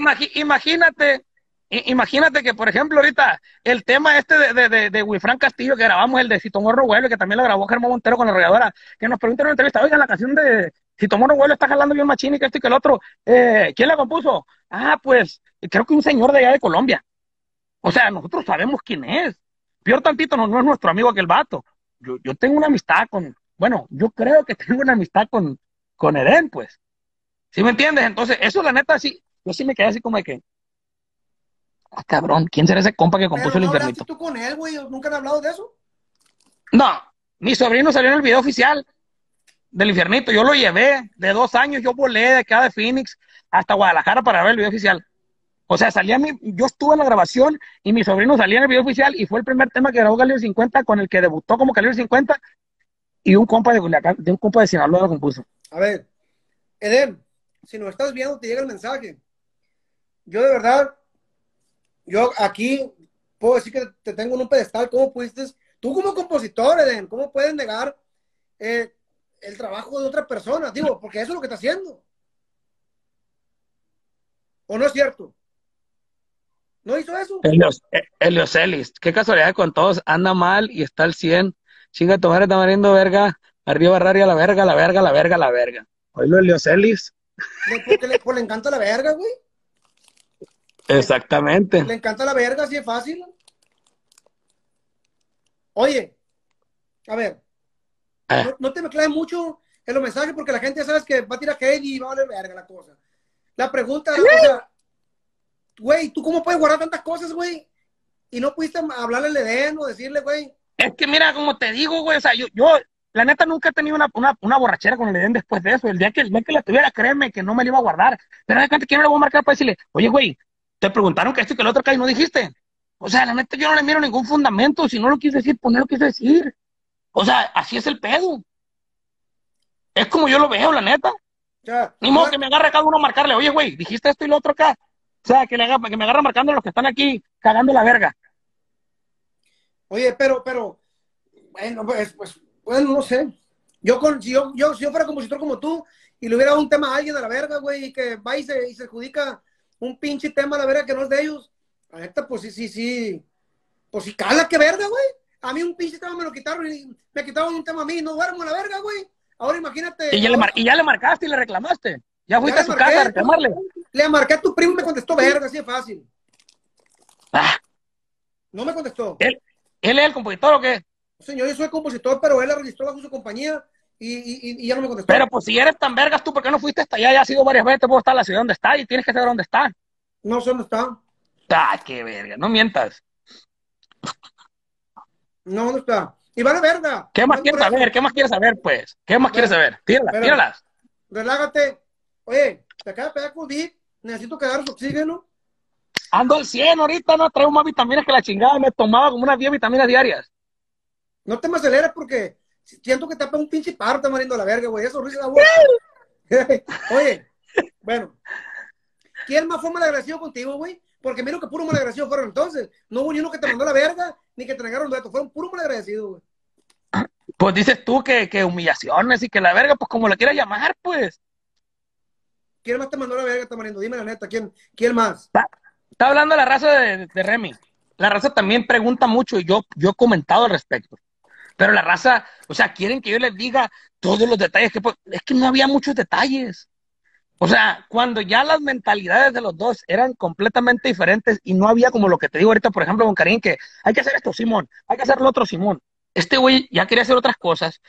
imagínate que, por ejemplo, ahorita el tema este de Wilfran Castillo, que grabamos, el de Si Tomorrow Vuelve, que también lo grabó Germán Montero con la arrolladora, que nos pregunta en una entrevista, oigan, la canción de Si Tomorrow Vuelve está jalando bien machín y que esto y que el otro, ¿quién la compuso? Ah, pues, creo que un señor de allá de Colombia. O sea, nosotros sabemos quién es. Peor tantito, no es nuestro amigo aquel vato. Yo tengo una amistad bueno, yo creo que tengo una amistad con Eden, pues. ¿Sí me entiendes? Entonces, eso la neta, sí, yo sí me quedé así como de que, ah, cabrón, ¿quién será ese compa que Pero compuso el no hablaste Infernito? tú con él, güey. ¿Nunca han hablado de eso? No, mi sobrino salió en el video oficial del Infernito. Yo lo llevé de 2 años, yo volé de acá de Phoenix hasta Guadalajara para ver el video oficial. O sea, yo estuve en la grabación y mi sobrino salía en el video oficial y fue el primer tema que grabó Calibre 50 con el que debutó como Calibre 50 y un compa de Culiacán, de un compa de Sinaloa lo compuso. A ver, Eden, si nos estás viendo, te llega el mensaje. Yo de verdad, yo aquí puedo decir que te tengo en un pedestal. ¿Cómo pudiste? Tú como compositor, Eden, ¿cómo puedes negar el trabajo de otra persona? Digo, porque eso es lo que está haciendo. ¿O no es cierto? ¿No hizo eso? Eliocelis, qué casualidad con todos, anda mal y está al 100. Chinga tu madre, tamarindo, verga. Arriba, Rari, a la verga, la verga, la verga, la verga. Oílo, Eliocelis. Porque pues le encanta la verga, güey. Exactamente. Le encanta la verga, así es fácil. Oye, a ver, no te me claves mucho en los mensajes porque la gente ya sabes que va a tirar hate y va a valer verga la cosa. La pregunta, o sea, güey, ¿tú cómo puedes guardar tantas cosas, güey? Y no pudiste hablarle al Edén o decirle, güey. Es que mira, como te digo, güey, o sea, la neta nunca he tenido una borrachera con el Edén después de eso. El día que la tuviera, créeme que no me la iba a guardar. Pero de repente, ¿quién me la voy a marcar para decirle, oye, güey, te preguntaron que esto y que el otro acá y no dijiste? O sea, la neta, yo no le miro ningún fundamento. Si no lo quise decir, pues no lo quise decir. O sea, así es el pedo. Es como yo lo veo, la neta. O sea, Ni modo que me agarre cada uno a marcarle, oye, güey, dijiste esto y lo otro acá. O sea, que me agarre marcando a los que están aquí cagando la verga. oye, pero, bueno, pues, bueno, no sé. Si yo fuera compositor como tú y le hubiera dado un tema a alguien a la verga, güey, y que va y se adjudica un pinche tema a la verga que no es de ellos, la neta, pues sí. Pues si cala, qué verga, güey. A mí un pinche tema me lo quitaron y me quitaron un tema a mí. No duermo a la verga, güey. Ahora imagínate. Y ya le marcaste y le reclamaste. Ya Ya fuiste a le su casa a marqué. reclamarle. Le marqué a tu primo y me contestó verga, así de fácil. Ah, No me contestó. ¿él es el compositor o qué? Señor, yo soy compositor, pero él la registró bajo su compañía y ya no me Pero contestó. pues si eres tan vergas tú, ¿por qué no fuiste hasta allá? Ya has ido varias veces, puedo estar en la ciudad donde está y tienes que saber dónde está. No sé dónde está. Ah, qué verga, no mientas. No, ¿dónde está? Y vale verga. ¿Qué No más es quieres por saber? eso. ¿Qué más quieres saber, pues? ¿Qué más quieres Bueno, saber? Tíralas, espérame. tíralas. Relájate. Oye, te acaba de pegar COVID. Necesito que agarres oxígeno. Ando al 100 ahorita, no traigo más vitaminas que la chingada. Me tomaba como unas 10 vitaminas diarias. No te me aceleres porque siento que te pega un pinche paro, te marindo a la verga, güey. Eso risa la voz. Oye, bueno. ¿Quién más fue malagradecido contigo, güey? Porque miro que puro malagradecido fueron entonces. No hubo ni uno que te mandó a la verga, ni que te negaron datos. Fueron puro malagradecidos, güey. Pues dices tú que humillaciones y que la verga, pues como la quieras llamar, pues. ¿Quién más te mandó a la verga, Tamarindo? Dime la neta, ¿quién más? Está hablando la raza de Remy. La raza también pregunta mucho y yo he comentado al respecto. Pero la raza, o sea, quieren que yo les diga todos los detalles. Es que no había muchos detalles. O sea, cuando ya las mentalidades de los dos eran completamente diferentes y no había como lo que te digo ahorita, por ejemplo, con Karim, que hay que hacer esto, Simón, hay que hacer lo otro, Simón. Este güey ya quería hacer otras cosas.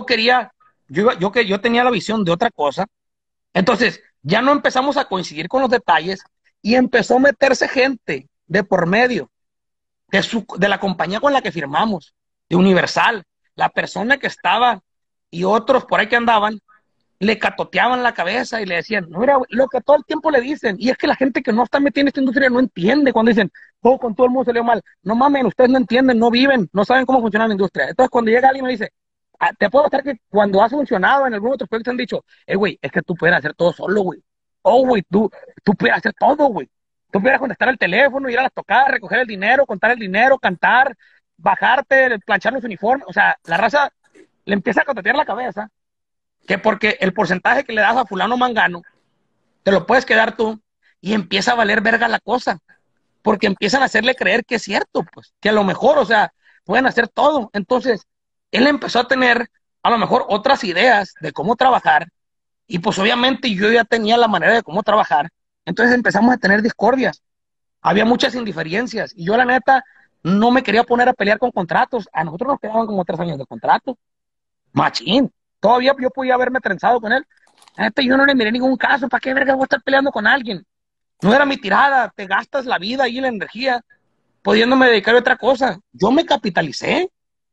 Yo tenía la visión de otra cosa. Entonces, ya no empezamos a coincidir con los detalles y empezó a meterse gente de por medio de la compañía con la que firmamos, de Universal. la persona que estaba y otros por ahí que andaban, le catoteaban la cabeza y le decían, no, mira, lo que todo el tiempo le dicen, y es que la gente que no está metida en esta industria no entiende cuando dicen, oh, con todo el mundo salió mal. No mamen, ustedes no entienden, no viven, no saben cómo funciona la industria. Entonces, cuando llega alguien y me dice, te puedo estar que cuando has funcionado en algún otro proyecto te han dicho, güey, es que tú puedes hacer todo solo, güey. Oh, güey, tú puedes hacer todo, güey. Tú pudieras contestar el teléfono, ir a las tocadas, recoger el dinero, contar el dinero, cantar, bajarte, planchar los uniformes. O sea, la raza le empieza a cotetear la cabeza que porque el porcentaje que le das a fulano mangano, te lo puedes quedar tú y empieza a valer verga la cosa, porque empiezan a hacerle creer que es cierto, pues, que a lo mejor, o sea, pueden hacer todo. Entonces, él empezó a tener a lo mejor otras ideas de cómo trabajar y pues obviamente yo ya tenía la manera de cómo trabajar, entonces empezamos a tener discordias, había muchas indiferencias y yo la neta no me quería poner a pelear con contratos, a nosotros nos quedaban como 3 años de contrato, machín. Todavía yo podía haberme trenzado con él. Yo no le miré ningún caso. ¿Para qué verga voy a estar peleando con alguien? No era mi tirada. Te gastas la vida y la energía pudiéndome dedicar a otra cosa. Yo me capitalicé.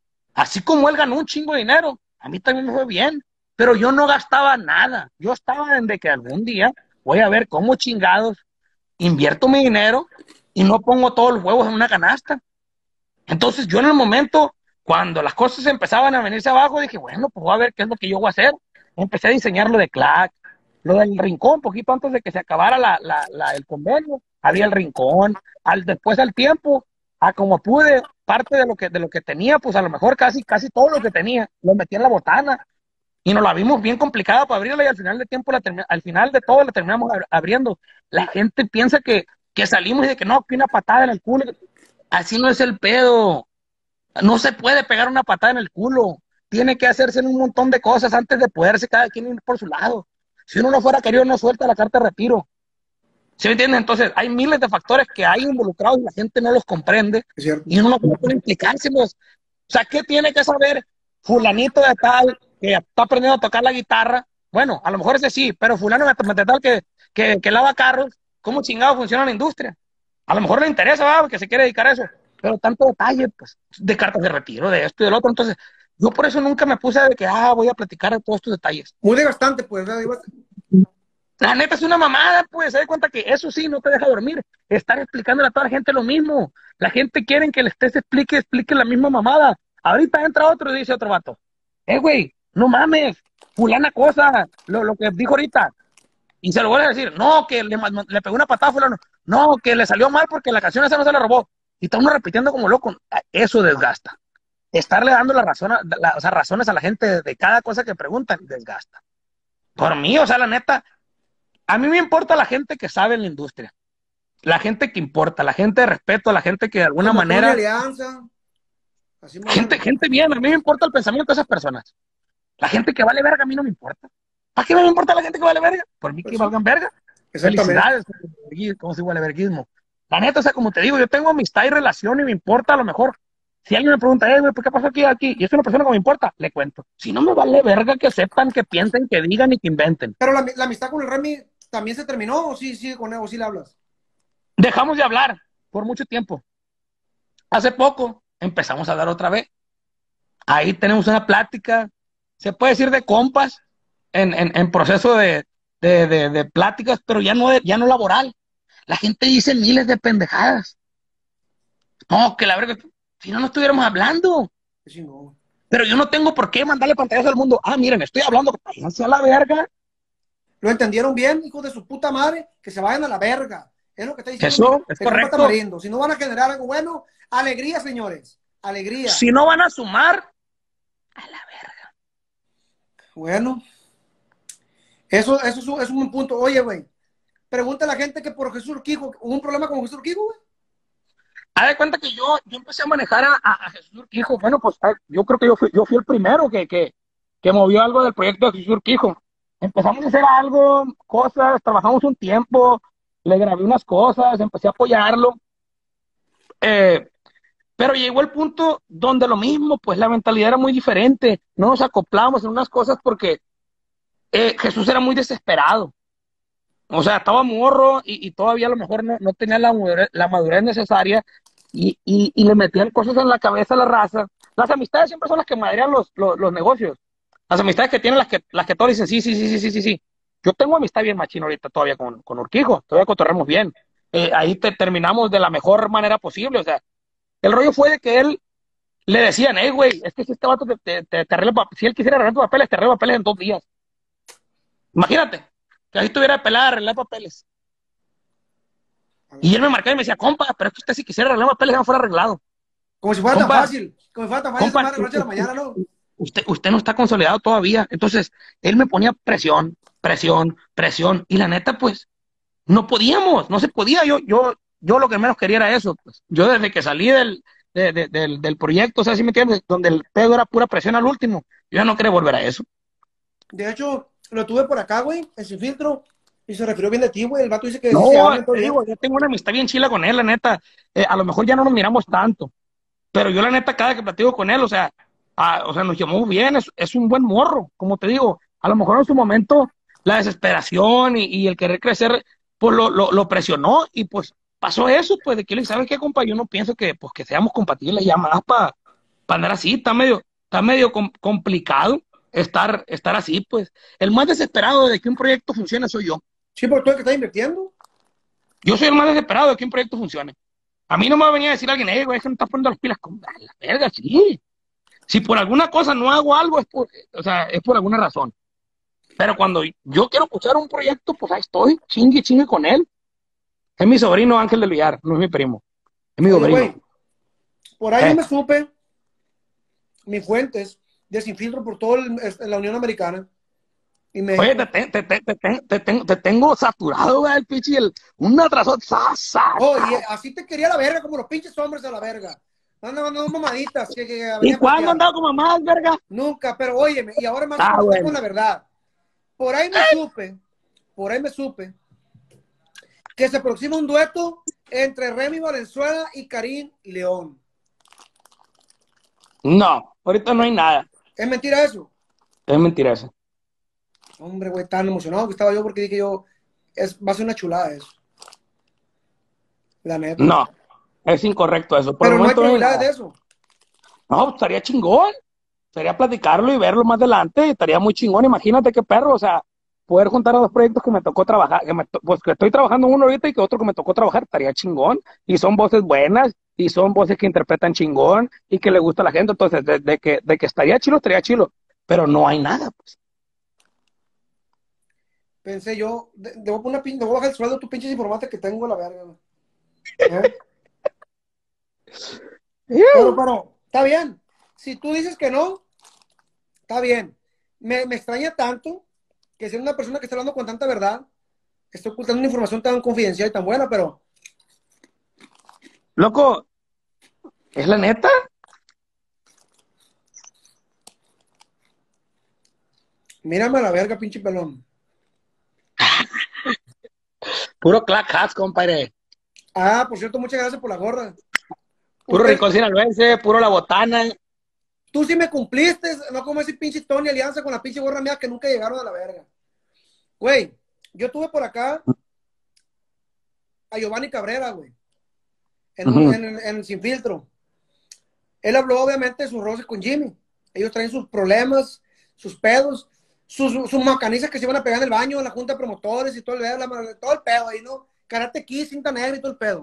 Así como él ganó un chingo de dinero, a mí también me fue bien. Pero yo no gastaba nada. Yo estaba en de que algún día voy a ver cómo chingados invierto mi dinero y no pongo todos los huevos en una canasta. Entonces yo en el momento, cuando las cosas empezaban a venirse abajo, dije, bueno, pues voy a ver qué es lo que yo voy a hacer. Empecé a diseñar lo de Clack, lo del rincón, poquito antes de que se acabara el convenio, había el rincón, después al tiempo, a como pude, parte de lo que tenía, pues a lo mejor casi todo lo que tenía, lo metí en la botana, y nos la vimos bien complicada para abrirla, y al final de tiempo, al final de todo la terminamos abriendo. La gente piensa que salimos y de que no, que una patada en el culo. Así no es el pedo. No se puede pegar una patada en el culo. Tiene que hacerse un montón de cosas antes de poderse cada quien ir por su lado. Si uno no fuera querido, no suelta la carta de retiro. ¿Sí me entiendes? Entonces, hay miles de factores que hay involucrados y la gente no los comprende Es cierto. y uno no puede implicárselos. O sea, ¿qué tiene que saber fulanito de tal que está aprendiendo a tocar la guitarra? Bueno, a lo mejor ese sí, pero fulano de tal que lava carros, ¿cómo chingado funciona la industria? A lo mejor le interesa, ¿verdad? Porque se quiere dedicar a eso, pero tanto detalle, pues, de cartas de retiro, de esto y del otro. Entonces, yo por eso nunca me puse de que, voy a platicar de todos estos detalles. Muy desgastante, pues. La neta es una mamada, pues, se da cuenta que eso sí no te deja dormir. Estar explicándole a toda la gente lo mismo. La gente quiere que le estés explique la misma mamada. Ahorita entra otro y dice otro vato, güey, no mames, fulana cosa, lo que dijo ahorita. Y se lo voy a decir, no, que le pegó una patada a fulano, no, que le salió mal porque la canción esa no se la robó. Y está uno repitiendo como loco. Eso desgasta. Estarle dando o sea, razones a la gente de cada cosa que preguntan, desgasta. Por mí, o sea, la neta, a mí me importa la gente que sabe en la industria, la gente que importa, la gente de respeto, la gente que de alguna Como manera... Alianza. Así gente bien, a mí me importa el pensamiento de esas personas. La gente que vale verga a mí no me importa. ¿Para qué me importa la gente que vale verga? Por mí que Pues valgan verga. exactamente. Felicidades, como si vale verguismo. La neta, o sea, como te digo, yo tengo amistad y relación y me importa a lo mejor. Si alguien me pregunta, güey, ¿por qué pasó aquí? Y es una persona que me importa, le cuento. Si no me vale verga que sepan, que piensen, que digan y que inventen. Pero la amistad con el Remy también se terminó, o sí, sí, con él, o sí le hablas. Dejamos de hablar por mucho tiempo. Hace poco empezamos a hablar otra vez. Ahí tenemos una plática, se puede decir de compas, en proceso de pláticas, pero ya no laboral. La gente dice miles de pendejadas. No, que la verga, si no estuviéramos hablando. Sí, no. Pero yo no tengo por qué mandarle pantallas al mundo. Miren, estoy hablando, váyanse a la verga. Lo entendieron bien, hijos de su puta madre, que se vayan a la verga. Es lo que está diciendo Eso es correcto. Tamarindo. Si no van a generar algo bueno, alegría, señores. Alegría. Si no van a sumar, a la verga. Bueno, eso es un buen punto. Oye, güey, pregunta a la gente que por Jesús Urquijo, ¿hubo un problema con Jesús Urquijo, güey? Haz de cuenta que yo empecé a manejar a Jesús Urquijo. Bueno, pues yo creo que yo fui el primero que movió algo del proyecto de Jesús Urquijo. Empezamos a hacer algo, cosas, trabajamos un tiempo, le grabé unas cosas, empecé a apoyarlo. Pero llegó el punto donde lo mismo, pues la mentalidad era muy diferente. No nos acoplamos en unas cosas porque Jesús era muy desesperado. O sea, estaba morro y todavía a lo mejor no tenía la madurez necesaria y le metían cosas en la cabeza a la raza. Las amistades siempre son las que madrean los negocios. Las amistades que tienen las que todos dicen, sí, sí, sí, sí, sí, sí, sí. Yo tengo amistad bien machina ahorita todavía con Urquijo, todavía cotorremos bien. Ahí terminamos de la mejor manera posible, o sea, el rollo fue de que él le decían, güey, es que si este vato te arregla, si él quisiera arreglar tus papeles, te arregla papeles en 2 días. Imagínate, que ahí tuviera pelada arreglar papeles. Y él me marcaba y me decía, compa, pero es que usted si quisiera arreglar papeles ya no fuera arreglado. Como si fuera tan Compa, fácil. Como si fuera tan fácil, compa, de la noche a la mañana, ¿no? usted no está consolidado todavía. Entonces, él me ponía presión, presión, presión. Y la neta, pues, no podíamos, no se podía. Yo lo que menos quería era eso. Pues. Yo desde que salí del proyecto, o sea, ¿sí me entiendes? Donde el pedo era pura presión al último. Yo ya no quería volver a eso. De hecho, lo tuve por acá, güey, en Sin Filtro, y se refirió bien de ti, güey. El vato dice que sí se No, hablan todo te bien. digo, yo tengo una amistad bien chila con él, la neta. A lo mejor ya no nos miramos tanto, pero yo la neta cada que platico con él, o sea, nos llevamos bien, es un buen morro, como te digo. A lo mejor en su momento la desesperación y el querer crecer, pues lo presionó y pues pasó eso, pues de que le dije, ¿sabes qué, compa? Yo no pienso que, pues, que seamos compatibles ya más para andar así, está medio complicado estar así, pues. El más desesperado de que un proyecto funcione soy yo. Sí, porque tú el que estás invirtiendo. Yo soy el más desesperado de que un proyecto funcione. A mí no me va a venir a decir alguien, güey, es que no estás poniendo las pilas con la verga, sí. Si por alguna cosa no hago algo, o sea, es por alguna razón. Pero cuando yo quiero escuchar un proyecto, pues ahí estoy, chingue, chingue con él. Es mi sobrino Ángel del Villar, no es mi primo, es mi Oye, sobrino. güey, por ahí yo Eh. me supe mis fuentes de Sin Filtro por toda la Unión Americana y Oye, México. te tengo saturado, güey, el pichi, una tras otra, Oh, y así te quería la verga, como los pinches hombres a la verga. Anda mandando mamaditas que ¿Y venía a cuándo patear. andado como más, verga? Nunca, pero óyeme, y ahora me vas a Ah, contestar con bueno. la verdad. Por ahí por ahí me supe que se aproxima un dueto entre Remy Valenzuela y Karim León. No, ahorita no hay nada. ¿Es mentira eso? Es mentira eso. Hombre, güey, tan emocionado que estaba yo porque dije yo, va a ser una chulada eso, la neta. No, es incorrecto eso. Por el Pero no hay momento no hay probabilidades nada. de eso. No, pues, estaría chingón. Sería platicarlo y verlo más adelante. Estaría muy chingón. Imagínate qué perro, o sea, poder juntar a 2 proyectos que me tocó trabajar, pues que estoy trabajando en uno ahorita y que otro que me tocó trabajar, estaría chingón. Y son voces buenas y son voces que interpretan chingón y que le gusta a la gente. Entonces, de que estaría chilo. Pero no hay nada, pues. Pensé yo, debo poner debo bajar el sueldo, tú pinches informantes que tengo la verga. ¿Eh? Pero, está bien. Si tú dices que no, está bien. Me extraña tanto que sea una persona que está hablando con tanta verdad, esté ocultando una información tan confidencial y tan buena, pero Loco, ¿es la neta? mírame a la verga, pinche pelón. Puro clack hats, compadre. Ah, por cierto, muchas gracias por la gorra. Puro Usted, rico sinaloense, puro la botana. tú sí me cumpliste, no como ese pinche Tony Alianza con la pinche gorra mía que nunca llegaron a la verga. Güey, yo tuve por acá a Giovanni Cabrera, güey, Ujú. en Sin Filtro. Él habló obviamente de sus roces con Jimmy. Ellos traen sus problemas, sus pedos, sus macanizas que se iban a pegar en el baño, en la junta de promotores y todo todo el pedo ahí, ¿no? Karate Kid, cinta negra y todo el pedo.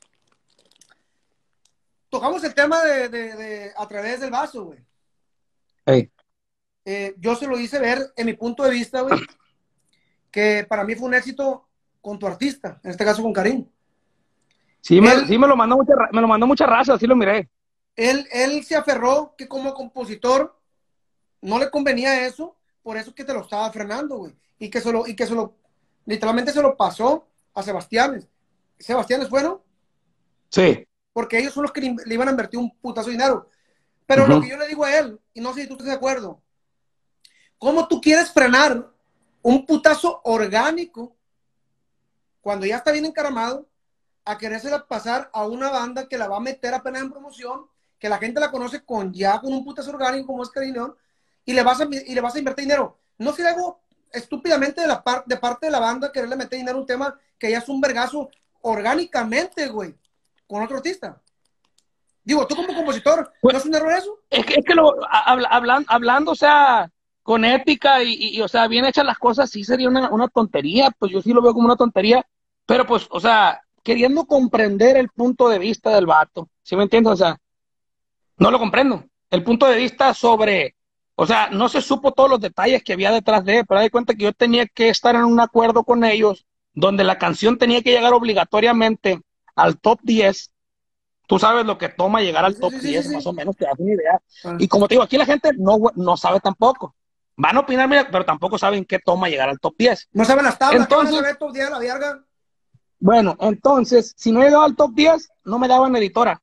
Tocamos el tema de a través del vaso, güey. Ey. Yo se lo hice ver en mi punto de vista, güey, que para mí fue un éxito con tu artista, en este caso con Karim. Sí Él, me lo mandó me lo mandó mucha raza, sí lo miré. él se aferró que como compositor no le convenía eso, por eso que te lo estaba frenando, güey. Literalmente se lo pasó a Sebastián. Sebastián fue, ¿no? Sí. Porque ellos son los que le iban a invertir un putazo de dinero. Pero lo que Ujú. yo le digo a él, y no sé si tú estás de acuerdo, ¿cómo tú quieres frenar un putazo orgánico cuando ya está bien encaramado a querérsela pasar a una banda que la va a meter apenas en promoción, que la gente la conoce con un putazo orgánico como es Cariñón, y le vas a invertir dinero? No sería algo estúpidamente de parte de la banda quererle meter dinero a un tema que ya es un vergazo orgánicamente, güey, con otro artista. Digo, tú como compositor, ¿no Pues, es un error eso? es que hablando, o sea, con ética o sea, bien hechas las cosas, sí sería una tontería, pues yo sí lo veo como una tontería, pero pues, o sea, queriendo comprender el punto de vista del vato, ¿sí me entiendes? O sea, no lo comprendo. El punto de vista sobre, o sea, no se supo todos los detalles que había detrás de él, pero hay cuenta que yo tenía que estar en un acuerdo con ellos, donde la canción tenía que llegar obligatoriamente al top 10. Tú sabes lo que toma llegar Sí, al sí, top sí, sí, sí, 10 más sí. o menos, te das una idea. Ah. Y como te digo, aquí la gente no sabe tampoco. Van a opinar, mira, pero tampoco saben qué toma llegar al top 10. No saben las tablas, ¿qué van a Entonces, saber todo el día de la verga? bueno, entonces, si no llegaba al top 10, no me daban editora.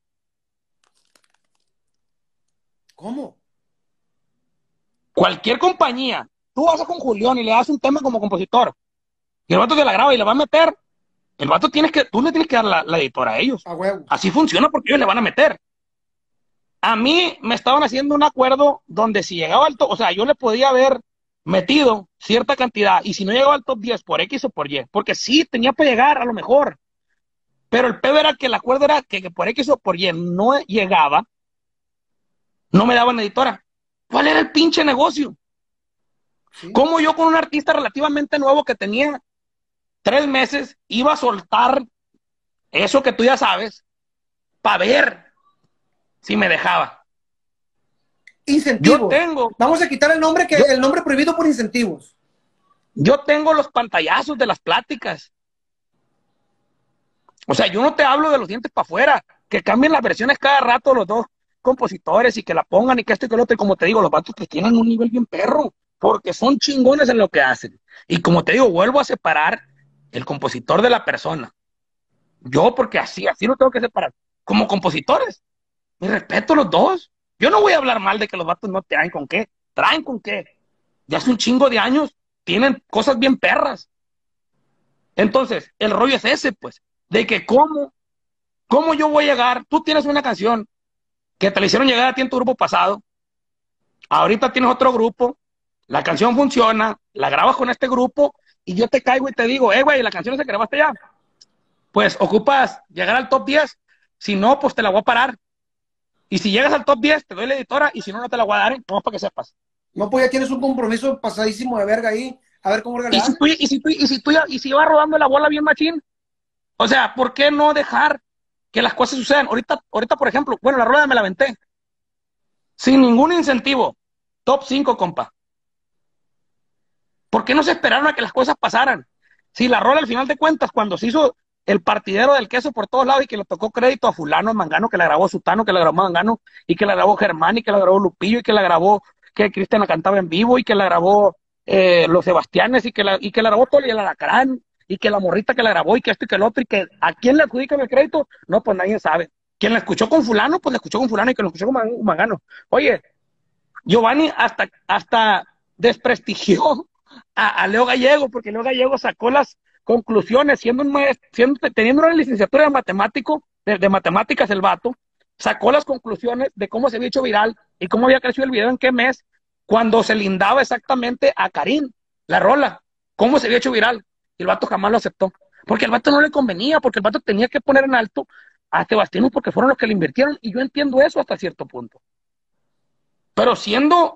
¿Cómo? Cualquier compañía, tú vas a con Julián y le das un tema como compositor, y el vato te la graba y le va a meter, el vato tú le tienes que dar la editora a ellos. A huevo. Así funciona porque ellos le van a meter. A mí me estaban haciendo un acuerdo donde si llegaba al top, o sea, yo le podía haber metido cierta cantidad y si no llegaba al top 10 por X o por Y, porque sí, tenía para llegar a lo mejor, pero el pedo era que el acuerdo era que por X o por Y no llegaba, no me daban editora. ¿Cuál era el pinche negocio? Sí. ¿Cómo yo con un artista relativamente nuevo que tenía 3 meses iba a soltar eso que tú ya sabes para ver si me dejaba? Yo Incentivos. tengo, Vamos a quitar el nombre yo, el nombre prohibido por incentivos. yo tengo los pantallazos de las pláticas. O sea, yo no te hablo de los dientes para afuera, que cambien las versiones cada rato los dos compositores y que la pongan y que esto y que lo otro. Y como te digo, los vatos que tienen un nivel bien perro, porque son chingones en lo que hacen. Y como te digo, vuelvo a separar el compositor de la persona. Yo, porque así lo tengo que separar. Como compositores, mi respeto a los dos. Yo no voy a hablar mal de que los vatos no traen con qué. Traen con qué. Ya hace un chingo de años tienen cosas bien perras. Entonces, el rollo es ese, pues, de que cómo yo voy a llegar. Tú tienes una canción que te la hicieron llegar a ti en tu grupo pasado. Ahorita tienes otro grupo. La canción funciona. La grabas con este grupo y yo te caigo y te digo, güey, la canción se grabaste ya. Pues ocupas llegar al top 10. Si no, pues te la voy a parar. Y si llegas al top 10, te doy la editora, y si no, no te la voy a dar, no para que sepas. No, pues ya tienes un compromiso pasadísimo de verga ahí. A ver cómo le Y si haces. tú, y si va rodando la bola bien machín, o sea, ¿por qué no dejar que las cosas sucedan? Ahorita, por ejemplo, bueno, la rueda me la aventé, sin ningún incentivo, top 5 compa. ¿Por qué no se esperaron a que las cosas pasaran? Si la rola al final de cuentas, cuando se hizo el partidero del queso por todos lados y que le tocó crédito a fulano, a Mangano, que la grabó Sutano, que la grabó Mangano, y que la grabó Germán, y que la grabó Lupillo, y que la grabó que Cristian la cantaba en vivo, y que la grabó Los Sebastianes, y que la grabó todo el Alacrán, y que la morrita que la grabó, y que esto y que el otro, y que a quién le adjudican el crédito, no, pues nadie sabe. Quien la escuchó con fulano, pues la escuchó con fulano, y quien la escuchó con Mangano. Oye, Giovanni hasta desprestigió a Leo Gallego, porque Leo Gallego sacó las conclusiones, siendo un maestro, teniendo una licenciatura de matemático, de matemáticas el vato, sacó las conclusiones de cómo se había hecho viral y cómo había crecido el video en qué mes, cuando se lindaba exactamente a Karim, la rola, cómo se había hecho viral, y el vato jamás lo aceptó, porque al vato no le convenía, porque el vato tenía que poner en alto a Sebastián porque fueron los que le invirtieron, y yo entiendo eso hasta cierto punto. Pero siendo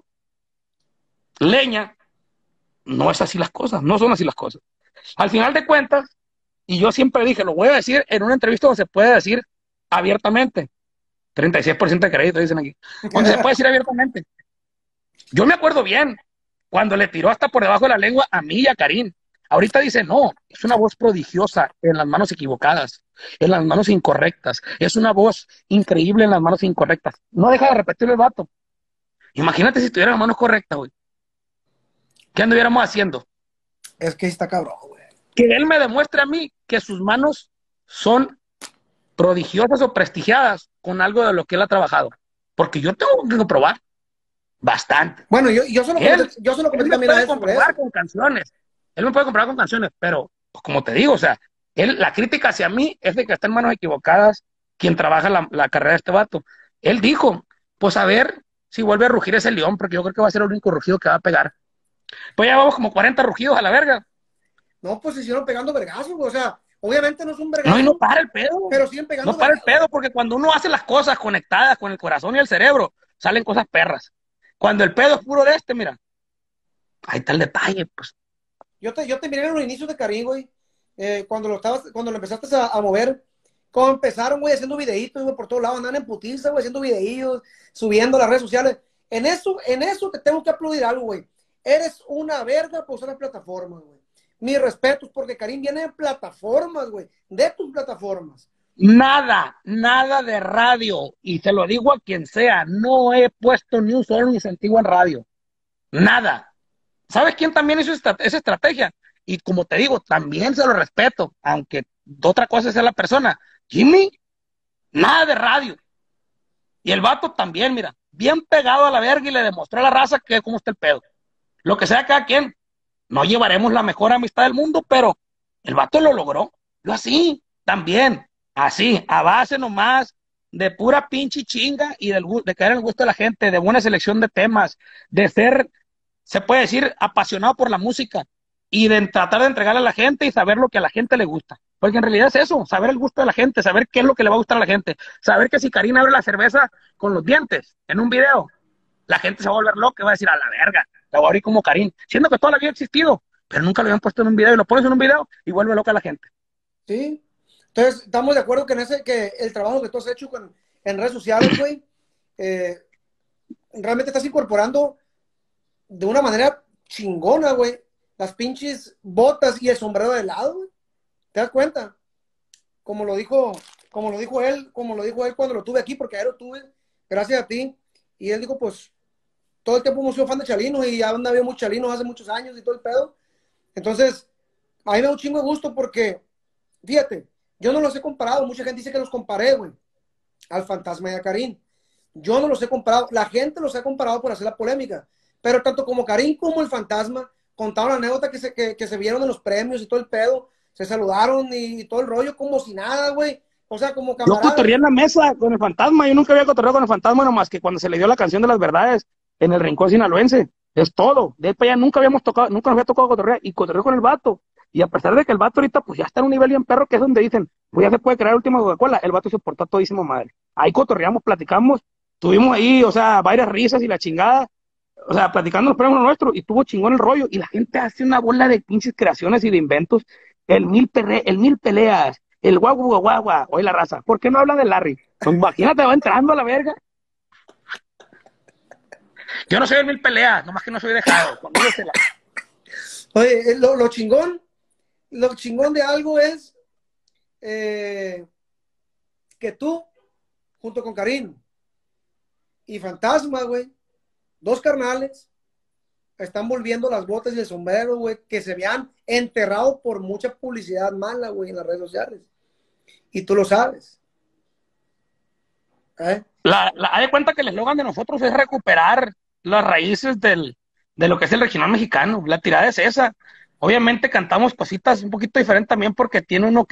leña, no es así las cosas, no son así las cosas. Al final de cuentas, y yo siempre dije, lo voy a decir en una entrevista donde se puede decir abiertamente, 36% de crédito dicen aquí, donde se puede decir abiertamente. Yo me acuerdo bien cuando le tiró hasta por debajo de la lengua a mí y a Karim. Ahorita dice, no, es una voz prodigiosa en las manos equivocadas, en las manos incorrectas. Es una voz increíble en las manos incorrectas. No deja de repetir el vato. Imagínate si tuviera las manos correctas, güey. ¿Qué anduviéramos haciendo? Es que está cabrón, güey. Que él me demuestre a mí que sus manos son prodigiosas o prestigiadas con algo de lo que él ha trabajado. Porque yo tengo que comprobar bastante. Bueno, yo solo Él, yo solo él comenté me también a puede él sobre comprobar eso. con canciones. Él me puede comprobar con canciones, pero pues, como te digo, o sea, la crítica hacia mí es de que está en manos equivocadas quien trabaja la carrera de este vato. Él dijo, pues a ver si vuelve a rugir ese león, porque yo creo que va a ser el único rugido que va a pegar. Pues ya vamos como 40 rugidos a la verga. No, pues se hicieron pegando vergazos, güey. O sea, Obviamente no es un No, y no vergazo, para el pedo. pero siguen No pegando para el vergazos. pedo, porque cuando uno hace las cosas conectadas con el corazón y el cerebro, salen cosas perras. Cuando el pedo es puro de mira, ahí está el detalle, pues. Yo te miré en los inicios de Karim, güey. Cuando lo empezaste a mover, como empezaron, güey, haciendo videitos, güey, por todos lados, andan en putiza, güey, haciendo videillos, subiendo a las redes sociales. En eso te tengo que aplaudir algo, güey. Eres una verga por usar las plataformas, güey. Mis respetos, porque Karim viene de plataformas, güey, de tus plataformas. Nada, nada de radio. Y se lo digo a quien sea, no he puesto ni un solo incentivo en radio. Nada. ¿Sabes quién también hizo esa estrategia? Y como te digo, también se lo respeto, aunque otra cosa sea la persona. Jimmy, nada de radio. Y el vato también, mira, bien pegado a la verga y le demostró a la raza que cómo está el pedo. Lo que sea cada quien. No llevaremos la mejor amistad del mundo, pero el vato lo logró. Yo así, también, así, a base nomás de pura pinche chinga y de caer en el gusto de la gente, de buena selección de temas, de ser, se puede decir, apasionado por la música y de tratar de entregarle a la gente y saber lo que a la gente le gusta. Porque en realidad es eso, saber el gusto de la gente, saber qué es lo que le va a gustar a la gente, saber que si Karina abre la cerveza con los dientes en un video, la gente se va a volver loca y va a decir, a la verga, la voy a abrir como Karim, siendo que toda la vida ha existido, pero nunca lo habían puesto en un video y lo pones en un video y vuelve loca a la gente. ¿Sí? Entonces, estamos de acuerdo que el trabajo que tú has hecho en redes sociales, güey, eh, realmente estás incorporando de una manera chingona, güey, las pinches botas y el sombrero de lado, güey. ¿Te das cuenta? Como lo dijo, como lo dijo él cuando lo tuve aquí, porque ahí lo tuve, gracias a ti. Y él dijo, pues, todo el tiempo hemos sido fan de Chalinos y ya han habido muchos Chalinos hace muchos años y todo el pedo. Entonces, a mí me da un chingo de gusto porque, fíjate, yo no los he comparado. Mucha gente dice que los comparé, güey, al Fantasma y a Karim. Yo no los he comparado. La gente los ha comparado por hacer la polémica. Pero tanto como Karim como el Fantasma contaron la anécdota que se vieron en los premios y todo el pedo. Se saludaron y todo el rollo como si nada, güey. O sea, como Yo cotorreé camaradas. en la mesa con el fantasma, yo nunca había cotorreado con el fantasma nomás que cuando se le dio la canción de las verdades en el Rincón Sinaloense, es todo, de ahí para allá nunca habíamos tocado, nunca nos había tocado cotorrear, y cotorreó con el vato, y a pesar de que el vato ahorita pues ya está en un nivel bien perro, que es donde dicen, pues ya se puede crear el último Coca-Cola, el vato se portó a todísimo madre, ahí cotorreamos, platicamos, tuvimos ahí, o sea, varias risas y la chingada, o sea, platicando los premios nuestros, y tuvo chingón el rollo, y la gente hace una bola de pinches creaciones y de inventos, el mil peleas, el guau guau guau guau, hoy la raza, ¿por qué no habla de Larry? Pues imagínate, va entrando a la verga. Yo no soy el mil peleas, nomás que no soy dejado, conmigo se la... Oye, lo chingón de algo es eh, que tú, junto con Karim y Fantasma, güey, dos carnales, están volviendo las botas y el sombrero, güey, que se habían enterrado por mucha publicidad mala, güey, en las redes sociales. Y tú lo sabes. ¿Eh? Haz de cuenta que el eslogan de nosotros es recuperar las raíces de lo que es el regional mexicano. La tirada es esa. Obviamente cantamos cositas un poquito diferentes también porque tiene uno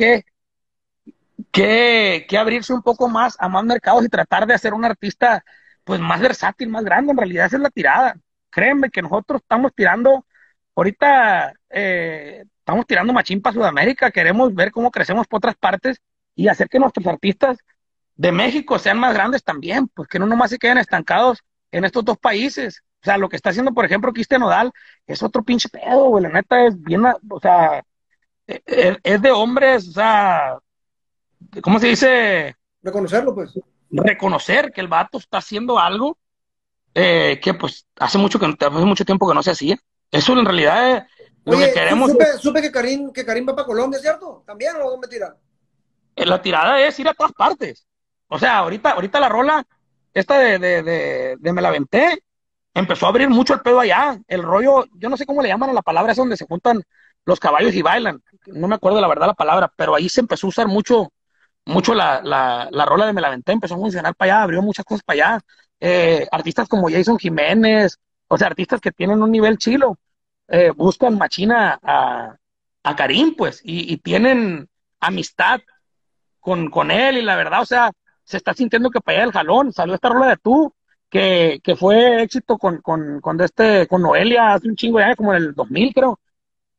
que abrirse un poco más a más mercados y tratar de hacer un artista pues más versátil, más grande. En realidad esa es la tirada. Créeme que nosotros estamos tirando, ahorita estamos tirando machín para Sudamérica, queremos ver cómo crecemos por otras partes y hacer que nuestros artistas de México sean más grandes también, pues que no nomás se queden estancados en estos dos países. O sea, lo que está haciendo, por ejemplo, Cristian Nodal es otro pinche pedo, güey. La neta es bien, o sea, es de hombres, o sea, ¿cómo se dice? Reconocerlo, pues. Reconocer que el vato está haciendo algo que pues hace mucho tiempo que no se hacía. Eso en realidad lo que Oye, queremos supe que Karim va para Colombia, ¿cierto? ¿También o dónde tira? la tirada es ir a todas partes. O sea, ahorita la rola, esta de Me la Aventé, empezó a abrir mucho el pedo allá. El rollo, yo no sé cómo le llaman a la palabra, es donde se juntan los caballos y bailan. No me acuerdo la verdad la palabra, pero ahí se empezó a usar mucho la rola de Me la Aventé, empezó a funcionar para allá, abrió muchas cosas para allá. Artistas como Jason Jiménez, o sea, artistas que tienen un nivel chilo, buscan machina a Karim, pues, y tienen amistad con él y la verdad, o sea, se está sintiendo que para allá el jalón, salió esta rola de tú, que fue éxito con Noelia hace un chingo de años, como en el 2000 creo,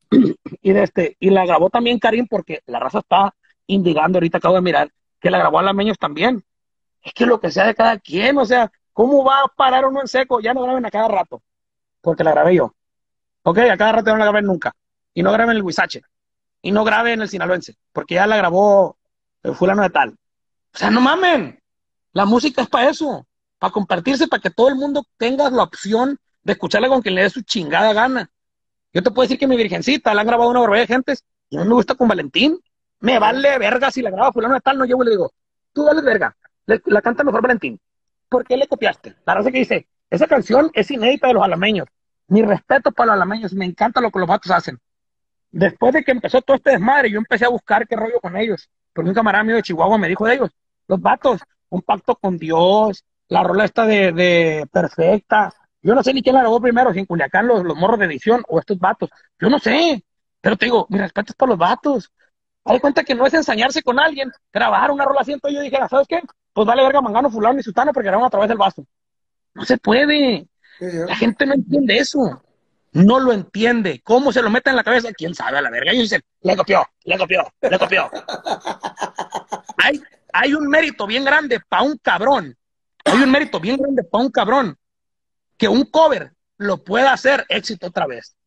Y la grabó también Karim, porque la raza está indigando, ahorita acabo de mirar, que la grabó Alameños también. Es que lo que sea de cada quien, o sea, ¿cómo va a parar uno en seco? Ya no graben a cada rato, porque la grabé yo. Ok, a cada rato no la grabé nunca. Y no graben el Huizache. Y no graben el Sinaloense, porque ya la grabó el fulano de tal. O sea, no mamen. La música es para eso, para compartirse, para que todo el mundo tenga la opción de escucharla con quien le dé su chingada gana. Yo te puedo decir que mi virgencita la han grabado una barbaridad de gentes y a mí me gusta con Valentín. Me vale verga si la graba fulano de tal, no llego y le digo, tú dale verga, la canta mejor Valentín. ¿Por qué le copiaste? La raza que dice, esa canción es inédita de los alameños. Mi respeto para los alameños, me encanta lo que los vatos hacen. Después de que empezó todo este desmadre, yo empecé a buscar qué rollo con ellos. Porque un camarada mío de Chihuahua me dijo de ellos, los vatos, un pacto con Dios, la rola esta de Perfecta. Yo no sé ni quién la grabó primero, si en Culiacán los morros de edición o estos vatos. Yo no sé. Pero te digo, mi respeto es para los vatos. Hay cuenta que no es ensañarse con alguien, grabar una rola así, entonces yo dijera, ¿sabes qué? Pues vale verga mangano, fulano y sutano porque graban a través del vaso. No se puede. Sí, La cierto. gente no entiende eso. No lo entiende. ¿Cómo se lo mete en la cabeza? ¿Quién sabe a la verga? Ellos dicen, le copió, le copió, le copió. Hay, hay un mérito bien grande para un cabrón. Hay un mérito bien grande para un cabrón que un cover lo pueda hacer éxito otra vez.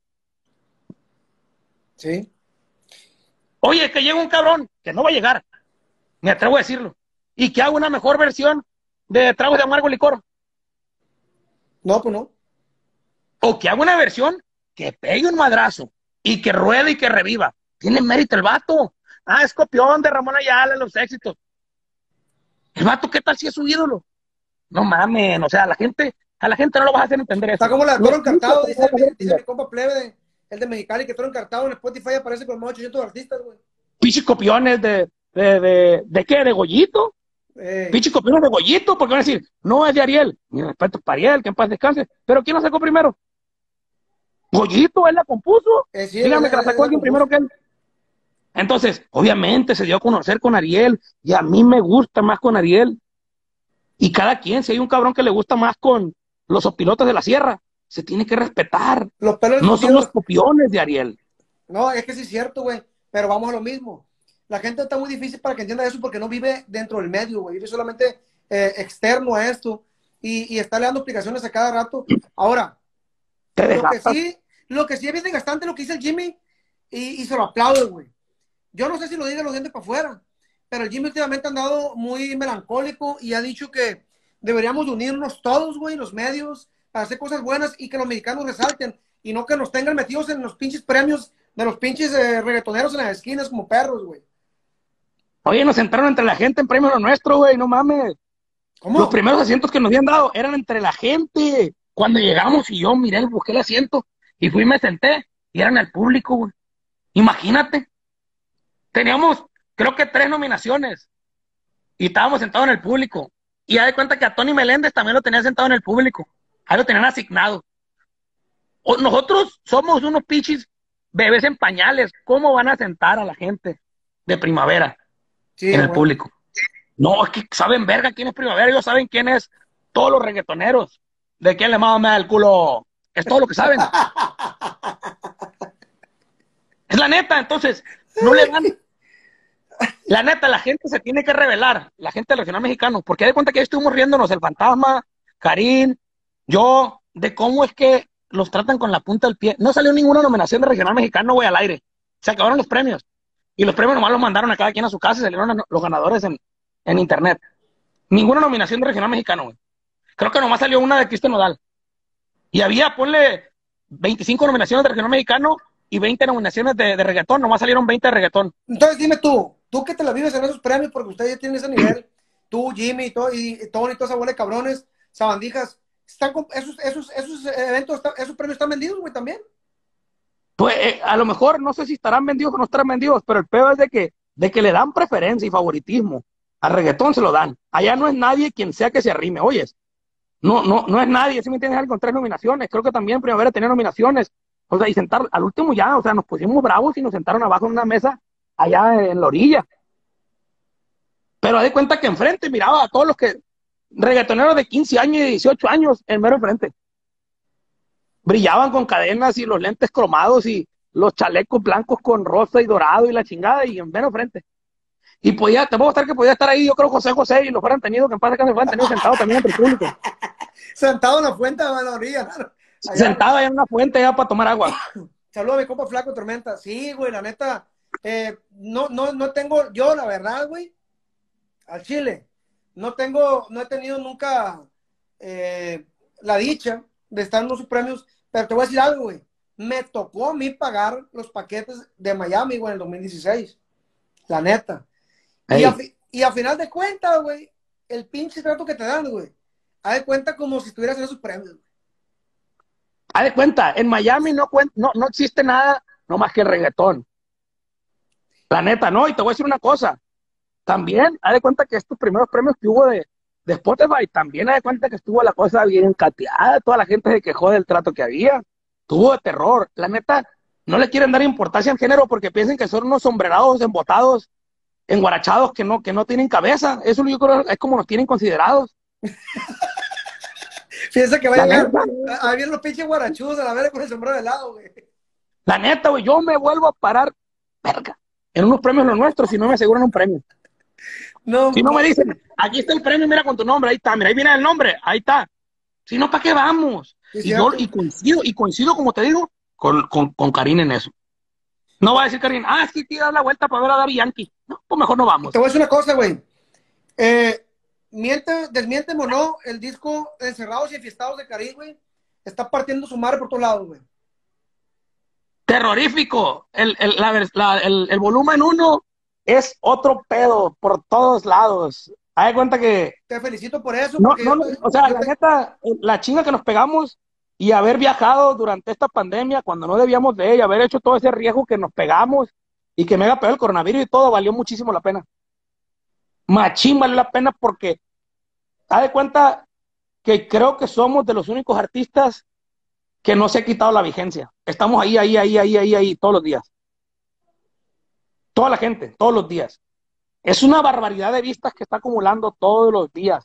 Sí. Oye, que llega un cabrón, que no va a llegar, me atrevo a decirlo, y que haga una mejor versión de Tragos de Amargo Licor, No, pues no. o que haga una versión que pegue un madrazo y que ruede y que reviva. Tiene mérito el vato. Ah, es copión de Ramón Ayala, los éxitos. El vato, ¿qué tal si es su ídolo? No mamen, o sea, a la gente no lo vas a hacer entender Está eso. como la de Los Toro únicos Encartado, que lo van a hacer dice entender. mi compa plebe, el de Mexicali, que Toro Encartado en Spotify aparece con más de 800 artistas, güey. Pichis copiones ¿de qué? ¿De Goyito? Eh, Pichis copiones de Goyito, porque van a decir, no es de Ariel. Mi respeto para Ariel, que en paz descanse. Pero ¿quién la sacó primero? Goyito, él la compuso. sí, Dígame que la sacó la alguien primero compuso. que él. Entonces, obviamente se dio a conocer con Ariel y a mí me gusta más con Ariel. Y cada quien, si hay un cabrón que le gusta más con los opilotes de la sierra, se tiene que respetar. Los pelos No somos discutidos. copiones de Ariel. No, es que sí es cierto, güey. Pero vamos a lo mismo. La gente está muy difícil para que entienda eso porque no vive dentro del medio, güey. Vive solamente externo a esto y está le dando explicaciones a cada rato. Ahora, Te lo que desgastas. sí, lo que sí es bien desgastante lo que dice el Jimmy y se lo aplaudo, güey. Yo no sé si lo digan los dientes para afuera, pero el Jimmy últimamente ha andado muy melancólico y ha dicho que deberíamos unirnos todos, güey, los medios, para hacer cosas buenas y que los mexicanos resalten y no que nos tengan metidos en los pinches premios de los pinches reggaetoneros en las esquinas como perros, güey. Oye, nos sentaron entre la gente en premio lo nuestro, güey, no mames. Los ¿Cómo? primeros asientos que nos habían dado eran entre la gente. Cuando llegamos y yo miré, busqué el asiento y fui y me senté y eran el público, güey. Imagínate, teníamos creo que 3 nominaciones y estábamos sentados en el público. Y ya de cuenta que a Tony Meléndez también lo tenían sentado en el público. Ahí lo tenían asignado. Nosotros somos unos pichis bebés en pañales. ¿Cómo van a sentar a la gente de Primavera Sí, en el güey. público? No, es que saben verga quién es Primavera, ellos saben quién es todos los reggaetoneros, de quién le mama el culo, es todo lo que saben, es la neta, entonces, no le dan, la neta, la gente se tiene que revelar, la gente del regional mexicano, porque de cuenta que ahí estuvimos riéndonos, el fantasma, Karim, yo, de cómo es que los tratan con la punta del pie, no salió ninguna nominación de regional mexicano, güey, al aire, se acabaron los premios, y los premios nomás los mandaron a cada quien a su casa y salieron los ganadores en internet. Ninguna nominación de regional mexicano, güey. Creo que nomás salió una de Cristian Nodal. Y había, ponle, 25 nominaciones de regional mexicano y 20 nominaciones de reggaetón. Nomás salieron 20 de reggaetón. Entonces dime tú que te la vives en esos premios porque ustedes ya tienen ese nivel, tú, Jimmy y Tony, toda esa bola de cabrones, sabandijas, esos eventos, esos premios están vendidos, güey, también. Pues a lo mejor no sé si estarán vendidos o no estarán vendidos, pero el peor es de que le dan preferencia y favoritismo. Al reggaetón se lo dan. Allá no es nadie quien sea que se arrime. Oyes, no es nadie. Si me entiendes, con 3 nominaciones. Creo que también Primavera tenía nominaciones. O sea, y sentar al último ya, o sea, nos pusimos bravos y nos sentaron abajo en una mesa allá en la orilla. Pero de cuenta que enfrente miraba a todos los que reggaetoneros de 15 años y 18 años en mero enfrente. Brillaban con cadenas y los lentes cromados y los chalecos blancos con rosa y dorado y la chingada y en menos frente. Y podía, te puedo estar que podía estar ahí, yo creo, José José, y lo fueran tenido, que en paz acá se fueran tenido sentado también entre el público. Sentado en la fuente de la orilla, ¿no? Allá. Sentado ahí en una fuente ya para tomar agua. Saludos a mi compa Flaco Tormenta. Sí, güey, la neta, no tengo, yo la verdad, güey, al Chile, no he tenido nunca la dicha de estar en los premios, pero te voy a decir algo, güey. Me tocó a mí pagar los paquetes de Miami, güey, en el 2016. La neta. Hey. Y a final de cuentas, güey, el pinche trato que te dan, güey, haz de cuenta como si estuvieras en esos premios, güey. Haz de cuenta, en Miami no existe nada, no más que el reggaetón. La neta, no, y te voy a decir una cosa. También, haz de cuenta que estos primeros premios que hubo de Spotify, también haz de cuenta que estuvo la cosa bien cateada, toda la gente se quejó del trato que había, tuvo de terror. La neta, no le quieren dar importancia al género porque piensan que son unos sombrerados embotados, enguarachados que no tienen cabeza. Eso yo creo es como nos tienen considerados. Fíjense que va a llegar, a ver los pinches guarachudos a la verga con el sombrero de lado, güey. La neta, güey, yo me vuelvo a parar, verga, en unos premios los nuestros si no me aseguran un premio. No, si no me dicen, aquí está el premio, mira con tu nombre, ahí está, mira, ahí viene el nombre, ahí está. Si no, ¿para qué vamos? Y coincido, como te digo, con Karin en eso. No va a decir Karin, es que quiero dar la vuelta para ver a Daddy Yankee. No, pues mejor no vamos. Te voy a decir una cosa, güey. Desmiénteme o no, el disco Encerrados y Enfiestados de Karin, güey, está partiendo su madre por todos lados, güey. Terrorífico. El volumen 1 es otro pedo por todos lados. Haz de cuenta que... Te felicito por eso. No, o sea, la neta, la chinga que nos pegamos y haber viajado durante esta pandemia cuando no debíamos de ella, haber hecho todo ese riesgo que nos pegamos y que me haya pegado el coronavirus y todo, valió muchísimo la pena. Machín valió la pena porque haz de cuenta que creo que somos de los únicos artistas que no se ha quitado la vigencia. Estamos ahí todos los días. Toda la gente, todos los días. Es una barbaridad de vistas que está acumulando todos los días.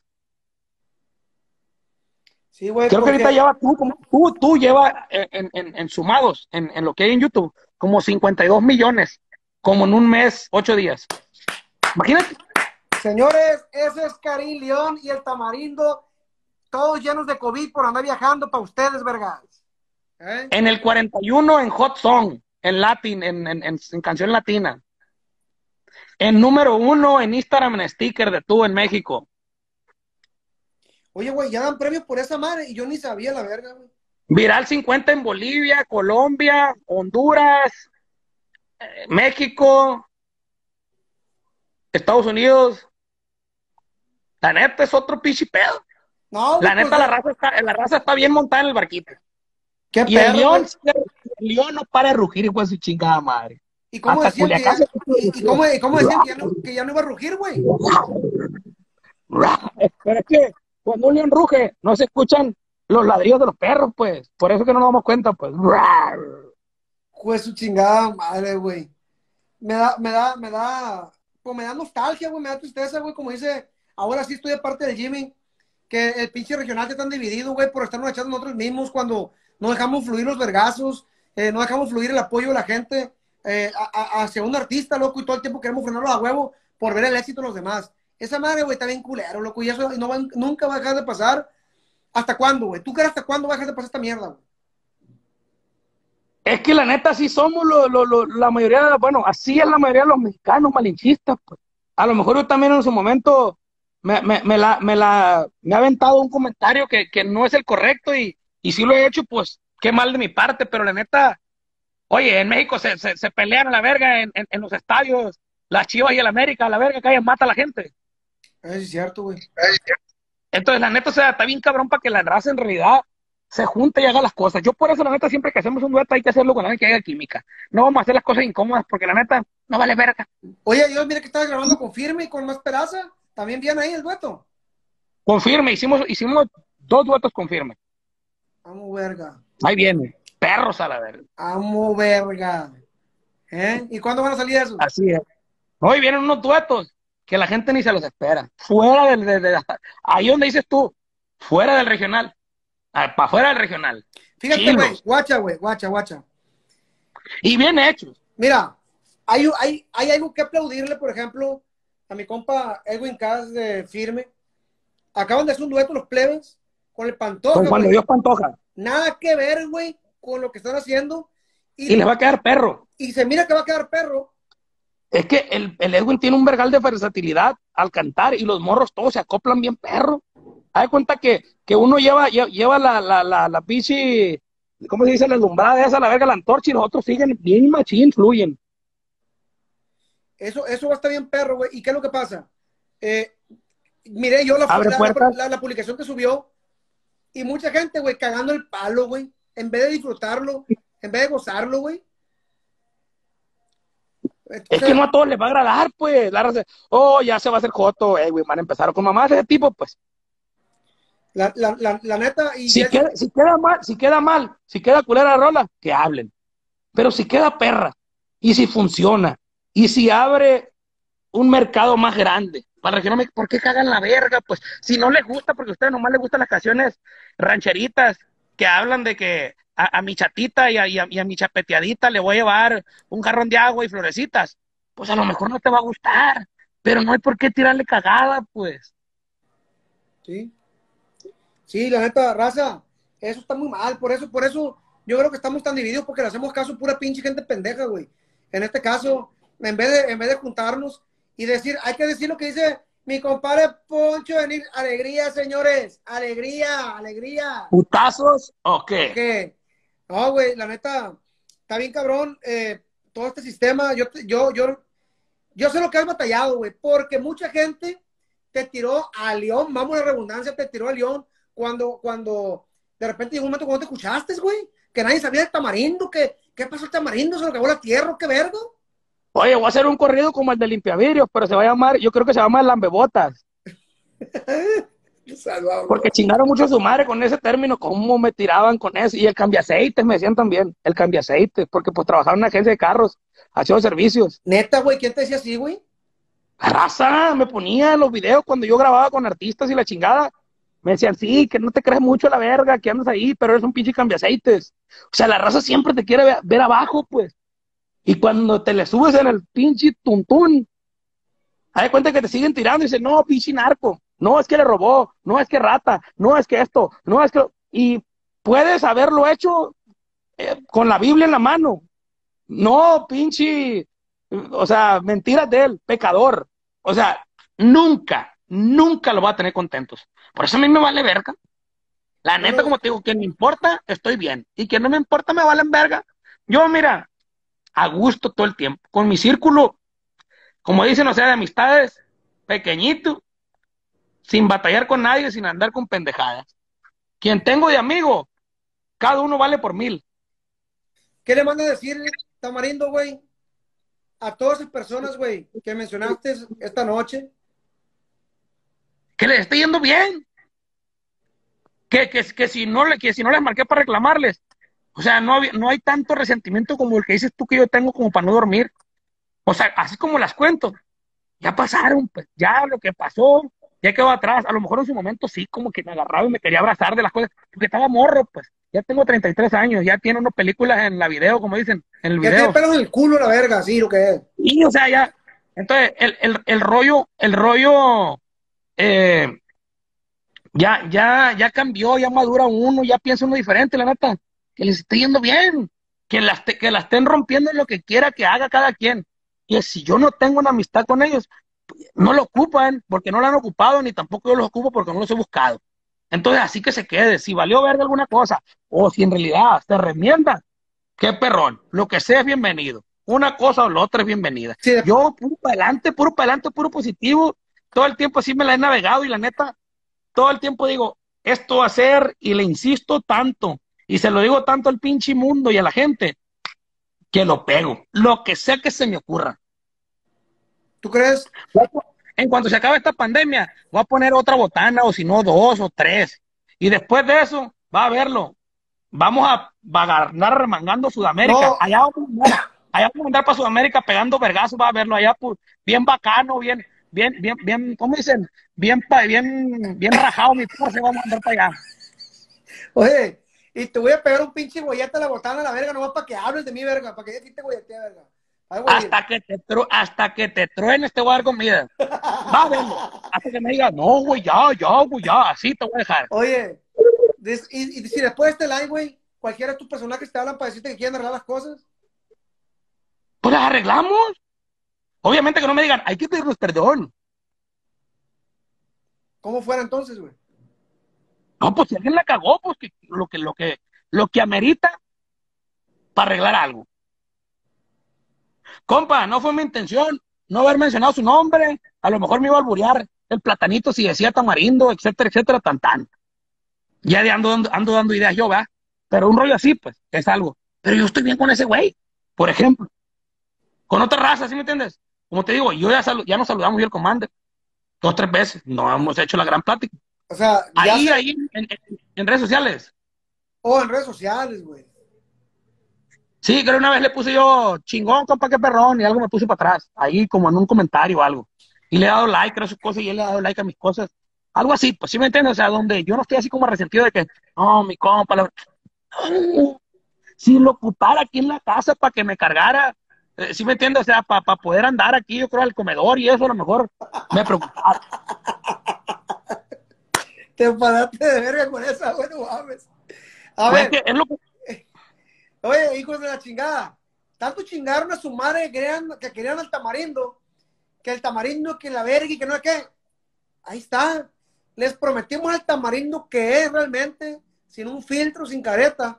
Sí, güey. Creo que ahorita lleva tú llevas en sumados, en lo que hay en YouTube, como 52 millones, como en un mes, 8 días. Imagínate. Señores, ese es Karin León y el Tamarindo, todos llenos de COVID por andar viajando para ustedes, vergas. En el 41 en Hot Song, en Latin, en canción latina. En número 1 en Instagram en sticker de tú en México. Oye, güey, ya dan premios por esa madre y yo ni sabía la verga, güey. Viral 50 en Bolivia, Colombia, Honduras, México, Estados Unidos. La neta es otro pinche pedo. No, la neta, pues, la raza está bien montada en el barquito. ¿Qué y perro, el león no para de rugir, igual su chingada madre. ¿Y cómo decían que ya no iba a rugir, güey? Pero es que cuando un león ruge, no se escuchan los ladrillos de los perros, pues. Por eso que no nos damos cuenta, pues. Pues su chingada madre, güey. Me da nostalgia, güey, me da tristeza, güey, como dice, ahora sí estoy de parte de Jimmy, que el pinche regional está tan dividido, güey, por estarnos echando nosotros mismos cuando no dejamos fluir los vergazos, no dejamos fluir el apoyo de la gente hacia un artista, loco, y todo el tiempo queremos frenarlo a huevo por ver el éxito de los demás. Esa madre, güey, está bien culero, loco, y eso nunca va a dejar de pasar. ¿Hasta cuándo, güey? ¿Tú crees hasta cuándo va a dejar de pasar esta mierda, güey? Es que la neta sí somos la mayoría, bueno, así es la mayoría de los mexicanos malinchistas, pues. A lo mejor yo también en su momento me ha aventado un comentario que no es el correcto y si lo he hecho, pues qué mal de mi parte, pero la neta, oye, en México se pelean a la verga en los estadios, las Chivas y el América, a la verga, que mata a la gente. Es cierto, güey. Entonces, la neta, o sea, está bien cabrón para que la raza en realidad se junte y haga las cosas. Yo por eso, la neta, siempre que hacemos un dueto hay que hacerlo con alguien que haga química. No vamos a hacer las cosas incómodas porque la neta no vale verga. Oye, yo mira que estaba grabando con Firme y con Más Peraza. ¿También viene ahí el dueto? Con Firme, hicimos 2 duetos con Firme. Amo verga. Ahí viene. Perros a la verga. Amo verga. ¿Y cuándo van a salir eso? Así es. Hoy vienen unos duetos que la gente ni se los espera. Fuera ahí donde dices tú, fuera del regional. Para afuera del regional. Fíjate, güey, guacha. Y bien hechos. Mira, hay algo que aplaudirle, por ejemplo, a mi compa Edwin Cass de Firme. Acaban de hacer un dueto los plebes con el Con Pantoja, cuando güey. Dios Pantoja. Nada que ver, güey, con lo que están haciendo. Y Y, les va a quedar perro. y se mira que va a quedar perro. Es que el Edwin tiene un vergal de versatilidad al cantar y los morros todos se acoplan bien perro. Haz de cuenta que uno lleva la pinche, ¿cómo se dice? La alumbrada esa, la verga, la antorcha y los otros siguen bien machín, fluyen. Eso va a estar bien perro, güey. ¿Y qué es lo que pasa? Eh, miré yo Abre puertas. la publicación que subió y mucha gente, güey, cagando el palo, güey. En vez de disfrutarlo, en vez de gozarlo, güey. O Es que sea, no a todos les va a agradar, pues. La raza, oh, ya se va a hacer joto, güey, van a empezar con mamás de ese tipo, pues. la neta, y Si es, queda, si queda mal, si queda mal, si queda culera la rola, que hablen. Pero si queda perra, y si funciona, y si abre un mercado más grande, para que no me, ¿por qué cagan la verga? Pues si no les gusta, porque a ustedes nomás les gustan las canciones rancheritas que hablan de que a mi chatita y a mi chapeteadita le voy a llevar un jarrón de agua y florecitas, pues a lo mejor no te va a gustar, pero no hay por qué tirarle cagada, pues. sí, sí, la neta, raza, eso está muy mal. Por eso yo creo que estamos tan divididos porque le hacemos caso a pura pinche gente pendeja, güey. En este caso, en vez de juntarnos y decir, hay que decir lo que dice mi compadre Poncho venir, alegría, señores, alegría, alegría. ¿Putazos o qué? Porque, no, güey, la neta, está bien cabrón, todo este sistema, yo sé lo que has batallado, güey, porque mucha gente te tiró a León, vamos a la redundancia, te tiró a León cuando de repente llegó un momento cuando te escuchaste, güey, que nadie sabía del tamarindo, ¿qué pasó el tamarindo? ¿Se lo acabó la tierra? ¿Qué verga? Oye, voy a hacer un corrido como el de Limpiavidrios, pero se va a llamar, yo creo que se llama Lambebotas. Porque Salvador. chingaron mucho a su madre con ese término, cómo me tiraban con eso. Y el cambiaceites me decían también, el cambiaceites, porque pues trabajaba en una agencia de carros, hacía servicios. Neta, güey, ¿quién te decía así, güey? La raza me ponía en los videos cuando yo grababa con artistas y la chingada. Me decían, sí, que no te crees mucho la verga, que andas ahí, pero eres un pinche cambiaceites. O sea, la raza siempre te quiere ver abajo, pues. Y cuando te le subes en el pinche tuntún, haz de cuenta que te siguen tirando y dicen, no, pinche narco, no, es que le robó, no, es que rata, no, es que esto, no, es que... Y puedes haberlo hecho con la Biblia en la mano. No, pinche, o sea, mentiras de él, pecador. O sea, nunca lo va a tener contentos. Por eso a mí me vale verga. La neta, Bueno, como te digo, que me importa, estoy bien. Y que no me importa, me valen verga. Yo, mira, a gusto todo el tiempo. Con mi círculo, como dicen, o sea, de amistades, pequeñito, sin batallar con nadie, sin andar con pendejadas. Quien tengo de amigo, cada uno vale por 1000. ¿qué le manda a decir Tamarindo, güey, a todas esas personas, güey, que mencionaste esta noche? Que les esté yendo bien. Que si no les marqué para reclamarles, o sea, no hay tanto resentimiento como el que dices tú que yo tengo como para no dormir. O sea, así como las cuento, ya pasaron, pues ya lo que pasó, ya quedó atrás. A lo mejor en su momento sí, como que me agarraba y me quería abrazar de las cosas, porque estaba morro, pues. Ya tengo 33 años, ya tiene unas películas en la video, como dicen, en el Ya tiene video. pelos en el culo, la verga, sí, lo que es. Y, o sea, ya. Entonces, el rollo, eh, ya cambió, ya madura uno, ya piensa uno diferente, la neta. Que les esté yendo bien, que la estén rompiendo en lo que quiera que haga cada quien. Y si yo no tengo una amistad con ellos, no lo ocupan porque no lo han ocupado, ni tampoco yo los ocupo porque no los he buscado. Entonces, así que se quede. Si valió verga alguna cosa, o si en realidad se remienda, qué perrón. Lo que sea es bienvenido. Una cosa o la otra es bienvenida. Sí, Yo, puro para adelante, puro positivo. Todo el tiempo así me la he navegado y la neta, todo el tiempo digo, esto va a ser, y le insisto tanto, y se lo digo tanto al pinche mundo y a la gente, que lo pego. Lo que sea que se me ocurra. ¿tú crees? En cuanto se acabe esta pandemia, voy a poner otra botana, o si no, 2 o 3. Y después de eso, va a verlo. Vamos a andar remangando Sudamérica. No, Allá vamos a andar para Sudamérica pegando vergazos, va a verlo allá, pues, bien bacano, bien, ¿cómo dicen? Bien rajado mi pose, vamos a andar para allá. oye, Y te voy a pegar un pinche gollete a la botana a la verga, nomás para que hables de mí, verga, para que yo te gollete, verga. Ay, güey. Hasta que te truenes te voy a dar comida. Va a verlo. Hasta que me digas, no, güey, ya, güey, ya, así te voy a dejar. Oye, y si después de este live, güey, cualquiera de tus personajes te hablan para decirte que quieren arreglar las cosas. Pues las arreglamos. Obviamente que no me digan, hay que pedirnos perdón. ¿Cómo fuera entonces, güey? No, pues si alguien la cagó, pues lo que amerita para arreglar algo. Compa, no fue mi intención no haber mencionado su nombre. A lo mejor me iba a alburear el platanito si decía tamarindo, etcétera, tan, tan. Ya de ando dando ideas yo, ¿verdad? Pero un rollo así, pues, es algo. Pero yo estoy bien con ese güey, por ejemplo. Con otra raza, ¿sí me entiendes? Como te digo, ya nos saludamos yo el Commander 2, 3 veces. No hemos hecho la gran plática. O sea, Ahí en redes sociales. Oh, en redes sociales, güey. Sí, creo una vez le puse yo, chingón, compa, qué perrón, y algo me puse para atrás, ahí como en un comentario o algo. Y le he dado like a sus cosas y él le ha dado like a mis cosas. Algo así, pues sí me entiendes, o sea, donde yo no estoy así como resentido de que, no, mi compa, si lo ocupara aquí en la casa para que me cargara, sí me entiendes, o sea, para poder andar aquí, yo creo, al comedor y eso a lo mejor me preocupaba. Te enfadaste de verga con esa, güey, no mames. A Pues ver, es lo que... oye, hijos de la chingada, tanto chingaron a su madre que querían al tamarindo, que el tamarindo, que la verga y que no es que. Ahí está. Les prometimos al tamarindo que es realmente, sin un filtro, sin careta.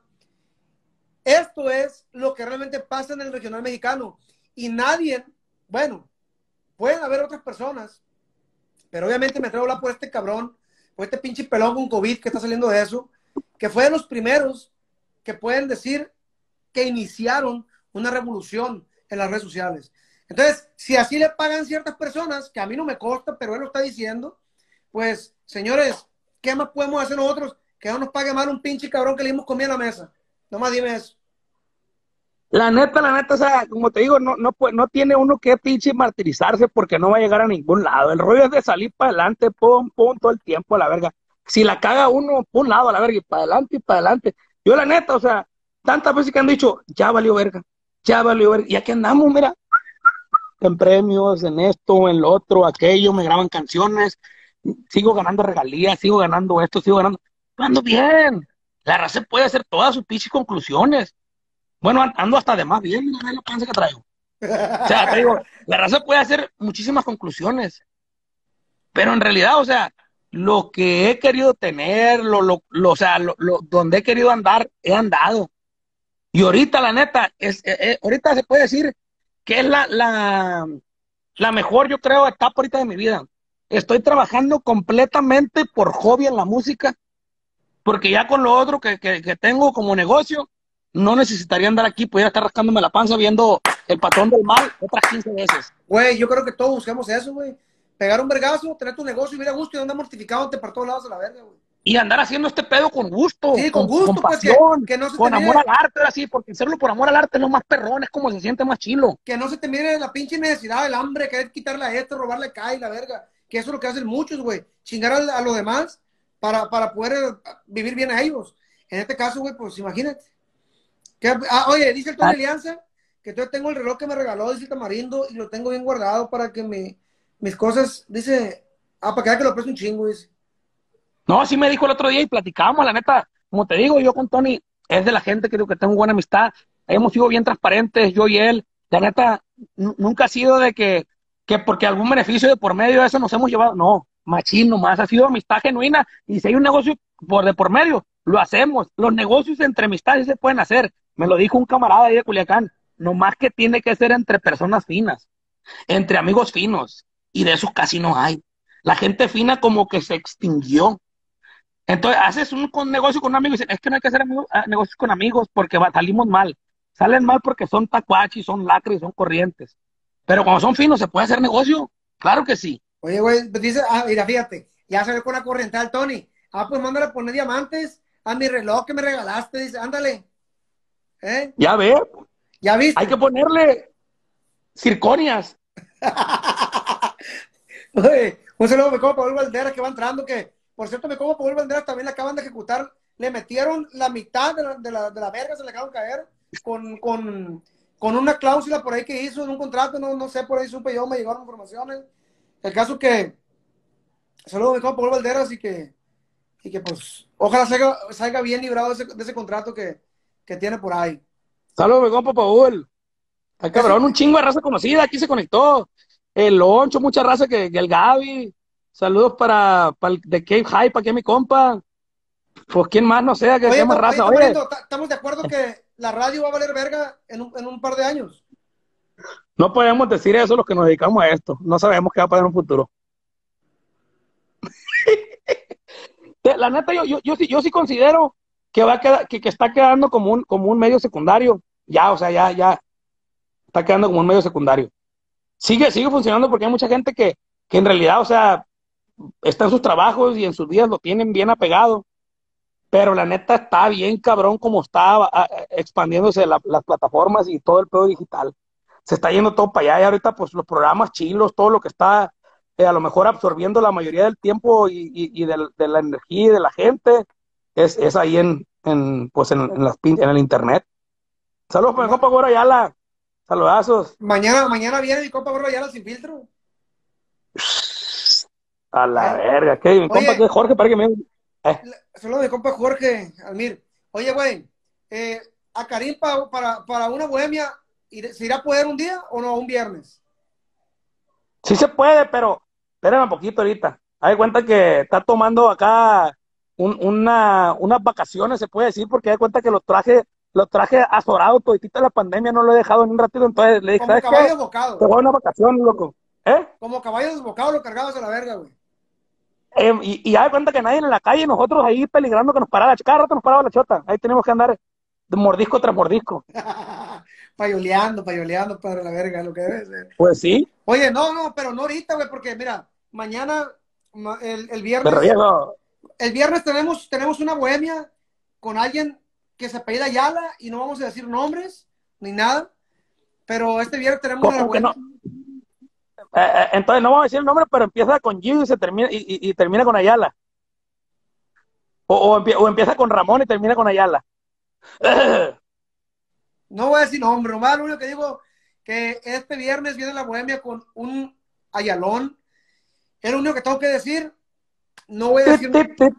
Esto es lo que realmente pasa en el regional mexicano. Y nadie, bueno, pueden haber otras personas, pero obviamente me atrevo a hablar por este cabrón, por este pinche pelón con COVID que está saliendo de eso, que fue de los primeros que pueden decir que iniciaron una revolución en las redes sociales. Entonces, si así le pagan ciertas personas, que a mí no me consta, pero él lo está diciendo, pues, señores, ¿qué más podemos hacer nosotros? Que no nos pague mal un pinche cabrón que le dimos comida en la mesa. Nomás dime eso. La neta, o sea, como te digo, no tiene uno que pinche martirizarse porque no va a llegar a ningún lado. El rollo es de salir para adelante, pum, pum, todo el tiempo a la verga. Si la caga uno, por un lado a la verga, y para adelante y para adelante. Yo la neta, o sea, tantas veces que han dicho, ya valió verga, y aquí andamos, mira, en premios, en esto, en lo otro, aquello, me graban canciones, sigo ganando regalías, sigo ganando esto, ando bien. La raza puede hacer todas sus pinches conclusiones. Bueno, ando hasta de más bien, no la panza que traigo. O sea, te digo, la raza puede hacer muchísimas conclusiones, pero en realidad, o sea, lo que he querido tener, o sea, donde he querido andar, he andado. Y ahorita, la neta, ahorita se puede decir que es la mejor, yo creo, etapa ahorita de mi vida. Estoy trabajando completamente por hobby en la música, porque ya con lo otro que tengo como negocio, no necesitaría andar aquí, pudiera estar rascándome la panza viendo El Patrón del Mal otras 15 veces. Güey, yo creo que todos buscamos eso, güey. Pegar un vergazo, tener tu negocio y ir a gusto y no andar mortificándote para todos lados a la verga, güey. Y andar haciendo este pedo con gusto, Sí, con con gusto, pues pasión, que no se te con amor mire, al arte, así, porque hacerlo por amor al arte es lo más perrón, es como se siente más chilo. que no se te mire la pinche necesidad, el hambre, querer quitarle a esto, robarle acá y la verga. Que eso es lo que hacen muchos, güey. Chingar a los demás para poder vivir bien a ellos. En este caso, güey, pues imagínate. Oye, dice el Tony Alianza que yo tengo el reloj que me regaló, dice el Tamarindo, y lo tengo bien guardado para que mis cosas, dice, para que vea que lo presto un chingo, dice. No, así me dijo el otro día y platicábamos, la neta, como te digo, yo con Tony es de la gente que creo que tengo buena amistad, hemos sido bien transparentes, yo y él, la neta, nunca ha sido de que porque algún beneficio de por medio de eso nos hemos llevado, no, machín nomás, ha sido amistad genuina, y si hay un negocio de por medio, lo hacemos, los negocios entre amistades se pueden hacer, me lo dijo un camarada ahí de Culiacán, nomás que tiene que ser entre personas finas, entre amigos finos, y de esos casi no hay. La gente fina como que se extinguió. Entonces, haces un negocio con un amigo y dicen, es que no hay que hacer negocios con amigos porque salimos mal. Salen mal porque son tacuachis, son lacres, son corrientes. Pero cuando son finos, ¿se puede hacer negocio? Claro que sí. Oye, güey, pues dice, mira, fíjate, ya salió con la corriente Tony. Pues mándale a poner diamantes a mi reloj que me regalaste, dice, ándale. Ya ve, ¿Ya hay que viste? ponerle circonias. Oye, un saludo a mi compa Paul Valderas que va entrando, que por cierto mi compa Paul Valderas también le acaban de ejecutar le metieron la mitad de la verga, se le acaban de caer con una cláusula por ahí que hizo en un contrato, no sé, por ahí supe yo, me llegaron informaciones. El caso que, saludos a mi compa Paul Valderas y que pues, ojalá salga bien librado de ese contrato que tiene por ahí. Saludos, mi compa Paul. Ay, Eso, cabrón, un chingo de raza conocida, aquí se conectó. El Loncho, mucha raza que el Gaby. Saludos para el de Cape High, para que mi compa. Pues quién más, no sé, que oye, más raza. Oye, Tamarindo, estamos de acuerdo que la radio va a valer verga en un par de años. no podemos decir eso los que nos dedicamos a esto. No sabemos qué va a pasar en un futuro. La neta, yo sí considero que va a quedar, que está quedando como un medio secundario. Ya, o sea, ya está quedando como un medio secundario. Sigue funcionando porque hay mucha gente que en realidad, o sea, está en sus trabajos y en sus días lo tienen bien apegado. Pero la neta está bien cabrón como está expandiéndose las plataformas y todo el pedo digital. Se está yendo todo para allá y ahorita pues los programas chilos, todo lo que está a lo mejor absorbiendo la mayoría del tiempo de la energía y de la gente es ahí pues en el internet. Saludos para mi compa Gora Ayala. Saludazos. Mañana viene mi compa Borro Ayala sin filtro. A la ¿Eh? verga. ¿Qué? Mi compa que Oye, Jorge, para que me... saludos a mi compa Jorge Almir. Oye, güey, a Karim para una bohemia, ¿se irá a poder un día o no, un viernes? Sí se puede, pero espérame un poquito ahorita. Haz de cuenta que está tomando acá unas vacaciones, se puede decir, porque haz de cuenta que los traje azorados toditita la pandemia, no lo he dejado en un ratito, entonces le dije, Como ¿sabes caballo qué? Te desbocado. voy a una vacación, loco. ¿Eh? Como caballo desbocado lo cargabas a la verga, güey. Y haz de cuenta que nadie en la calle, nosotros ahí peligrando que nos parara, cada rato nos paraba la chota. Ahí tenemos que andar de mordisco tras mordisco. Payoleando para la verga, lo que debe ser. Pues sí, Oye, pero no ahorita, güey, porque mira, mañana, el pero viernes, viejo, tenemos una bohemia con alguien que se apellida Ayala y no vamos a decir nombres ni nada, pero este viernes tenemos una como que no. bohemia. Entonces no vamos a decir el nombre, pero empieza con G y se termina y termina con Ayala. O empieza con Ramón y termina con Ayala. No voy a decir nombre, nomás lo único que digo que este viernes viene la bohemia con un Ayalón. Es lo único que tengo que decir. No voy a decir,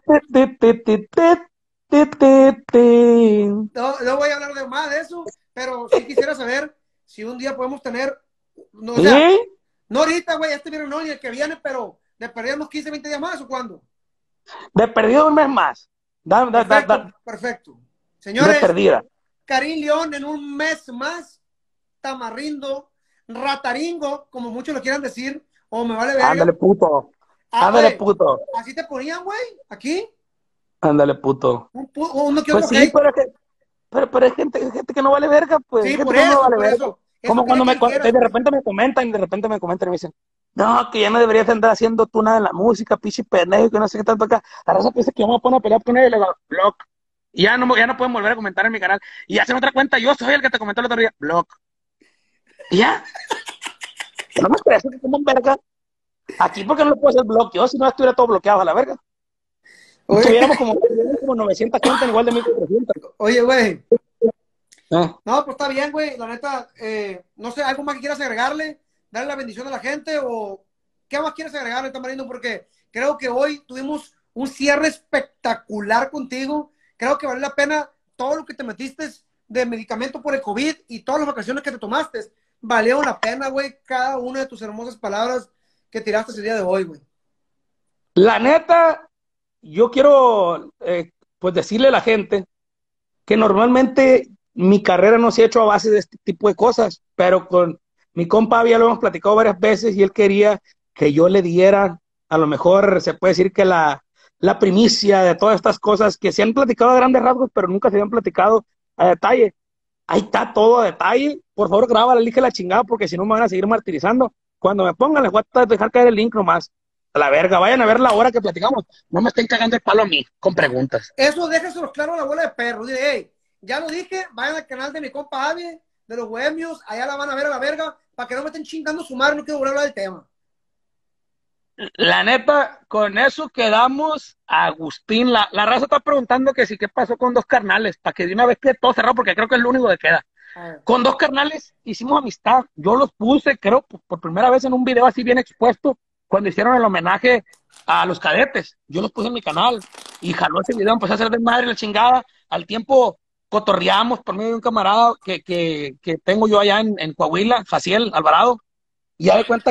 no voy a hablar de más de eso, pero sí quisiera saber si un día podemos tener, no, o sea, ¿Sí? no ahorita, güey, este viernes no, ni el que viene, pero de perder 15, 20 días más o cuándo. De perdido un mes más. Perfecto. De Señores, perdida. Karim León en un mes más, Tamarrindo, Rataringo, como muchos lo quieran decir, o me vale verga. Ándale, puto. Ah, Ándale, oye, puto. así te ponían, güey, aquí, Ándale, puto. uno que Pues otro sí, hate. pero hay gente que no vale verga, pues. Sí, Gente que no vale por verga. eso. Eso Como quería cuando que dijeras, de güey. repente me comentan y me dicen, no, que ya no deberías andar haciendo tú nada en la música, pichi pendejo, que no sé qué tanto acá. La raza piensa que yo me voy a poner a pelear con él y le digo, blog. Y ya no pueden volver a comentar en mi canal. Y hacen otra cuenta, yo soy el que te comentó el otro día, blog. Y ya, no me estreses, que como un verga. Aquí porque no le puedo hacer blog, yo si no estuviera todo bloqueado a la verga. Y Oye, tuviéramos como 900 cuentas en igual de 1400. oye, güey. Ah. No, pues está bien, güey. La neta, no sé, ¿algo más que quieras agregarle? ¿Darle la bendición a la gente? ¿O qué más quieres agregarle, Tamarindo? Porque creo que hoy tuvimos un cierre espectacular contigo. Creo que vale la pena todo lo que te metiste de medicamento por el COVID y todas las vacaciones que te tomaste. Valieron la pena, güey, cada una de tus hermosas palabras que tiraste el día de hoy, güey. La neta, yo quiero pues decirle a la gente que normalmente mi carrera no se ha hecho a base de este tipo de cosas, pero con mi compa ya lo hemos platicado varias veces y él quería que yo le diera, a lo mejor se puede decir que la primicia de todas estas cosas que se han platicado a grandes rasgos, pero nunca se habían platicado a detalle. Ahí está todo a detalle. Por favor, grábala, elige la chingada, porque si no me van a seguir martirizando. Cuando me pongan, les voy a dejar caer el link nomás. A la verga, vayan a ver la hora que platicamos. No me estén cagando el palo a mí con preguntas. Eso déjeselo claro a la abuela de perro. Dile, hey, ya lo dije, vayan al canal de mi compa Avi, de los bohemios, allá la van a ver a la verga, para que no me estén chingando su madre, no quiero volver a hablar del tema. La neta, con eso quedamos, Agustín. La raza está preguntando que sí, qué pasó con dos carnales, para que de una vez quede todo cerrado, porque creo que es lo único que queda. A ver. Con dos carnales hicimos amistad. Yo los puse, creo, por primera vez en un video así bien expuesto, cuando hicieron el homenaje a los cadetes. Yo los puse en mi canal y jaló ese video, empezó a hacer desmadre la chingada. Al tiempo cotorreamos por medio de un camarada que tengo yo allá en Coahuila, Jaciel Alvarado, y ya de cuenta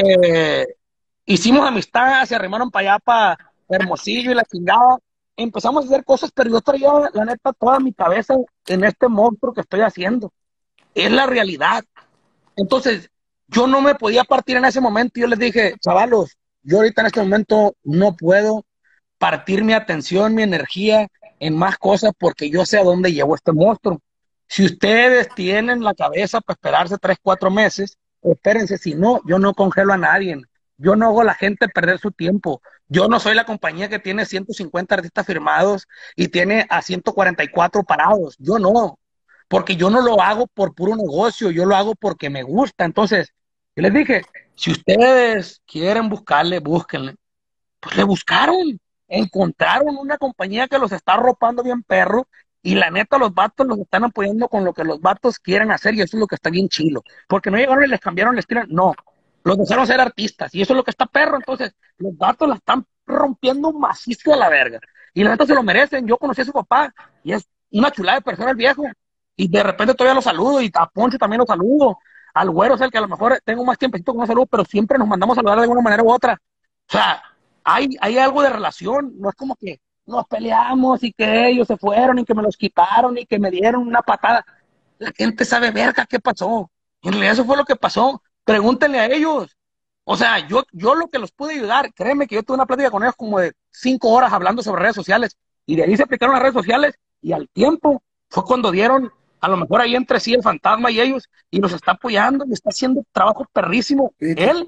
que hicimos amistad, se arrimaron para allá, para Hermosillo y la chingada. Empezamos a hacer cosas, pero yo traía, la neta, toda mi cabeza en este monstruo que estoy haciendo. Es la realidad. Entonces, yo no me podía partir en ese momento. Yo les dije, chavalos, yo ahorita en este momento no puedo partir mi atención, mi energía en más cosas porque yo sé a dónde llevo este monstruo. Si ustedes tienen la cabeza para esperarse 3, 4 meses, espérense. Si no, yo no congelo a nadie. Yo no hago a la gente perder su tiempo. Yo no soy la compañía que tiene 150 artistas firmados y tiene a 144 parados. Yo no, porque yo no lo hago por puro negocio, yo lo hago porque me gusta. Entonces, yo les dije, si ustedes quieren buscarle, búsquenle. Pues le buscaron, encontraron una compañía que los está arropando bien perro y la neta los vatos los están apoyando con lo que los vatos quieren hacer y eso es lo que está bien chilo. Porque no llegaron y les cambiaron el estilo, no, los dejaron ser artistas y eso es lo que está perro. Entonces, los vatos la están rompiendo macizo a la verga y la neta se lo merecen. Yo conocí a su papá y es una chulada de persona el viejo y de repente todavía lo saludo y a Poncho también lo saludo. Al güero es el que a lo mejor tengo más tiempecito con un saludo, pero siempre nos mandamos a saludar de alguna manera u otra. O sea, hay algo de relación, no es como que nos peleamos y que ellos se fueron y que me los quitaron y que me dieron una patada. La gente sabe verga qué pasó. En realidad eso fue lo que pasó. Pregúntenle a ellos. O sea, yo lo que los pude ayudar, créeme que yo tuve una plática con ellos como de 5 horas hablando sobre redes sociales y de ahí se aplicaron las redes sociales y al tiempo fue cuando dieron a lo mejor ahí entre sí el fantasma y ellos y nos está apoyando y está haciendo trabajo perrísimo. Él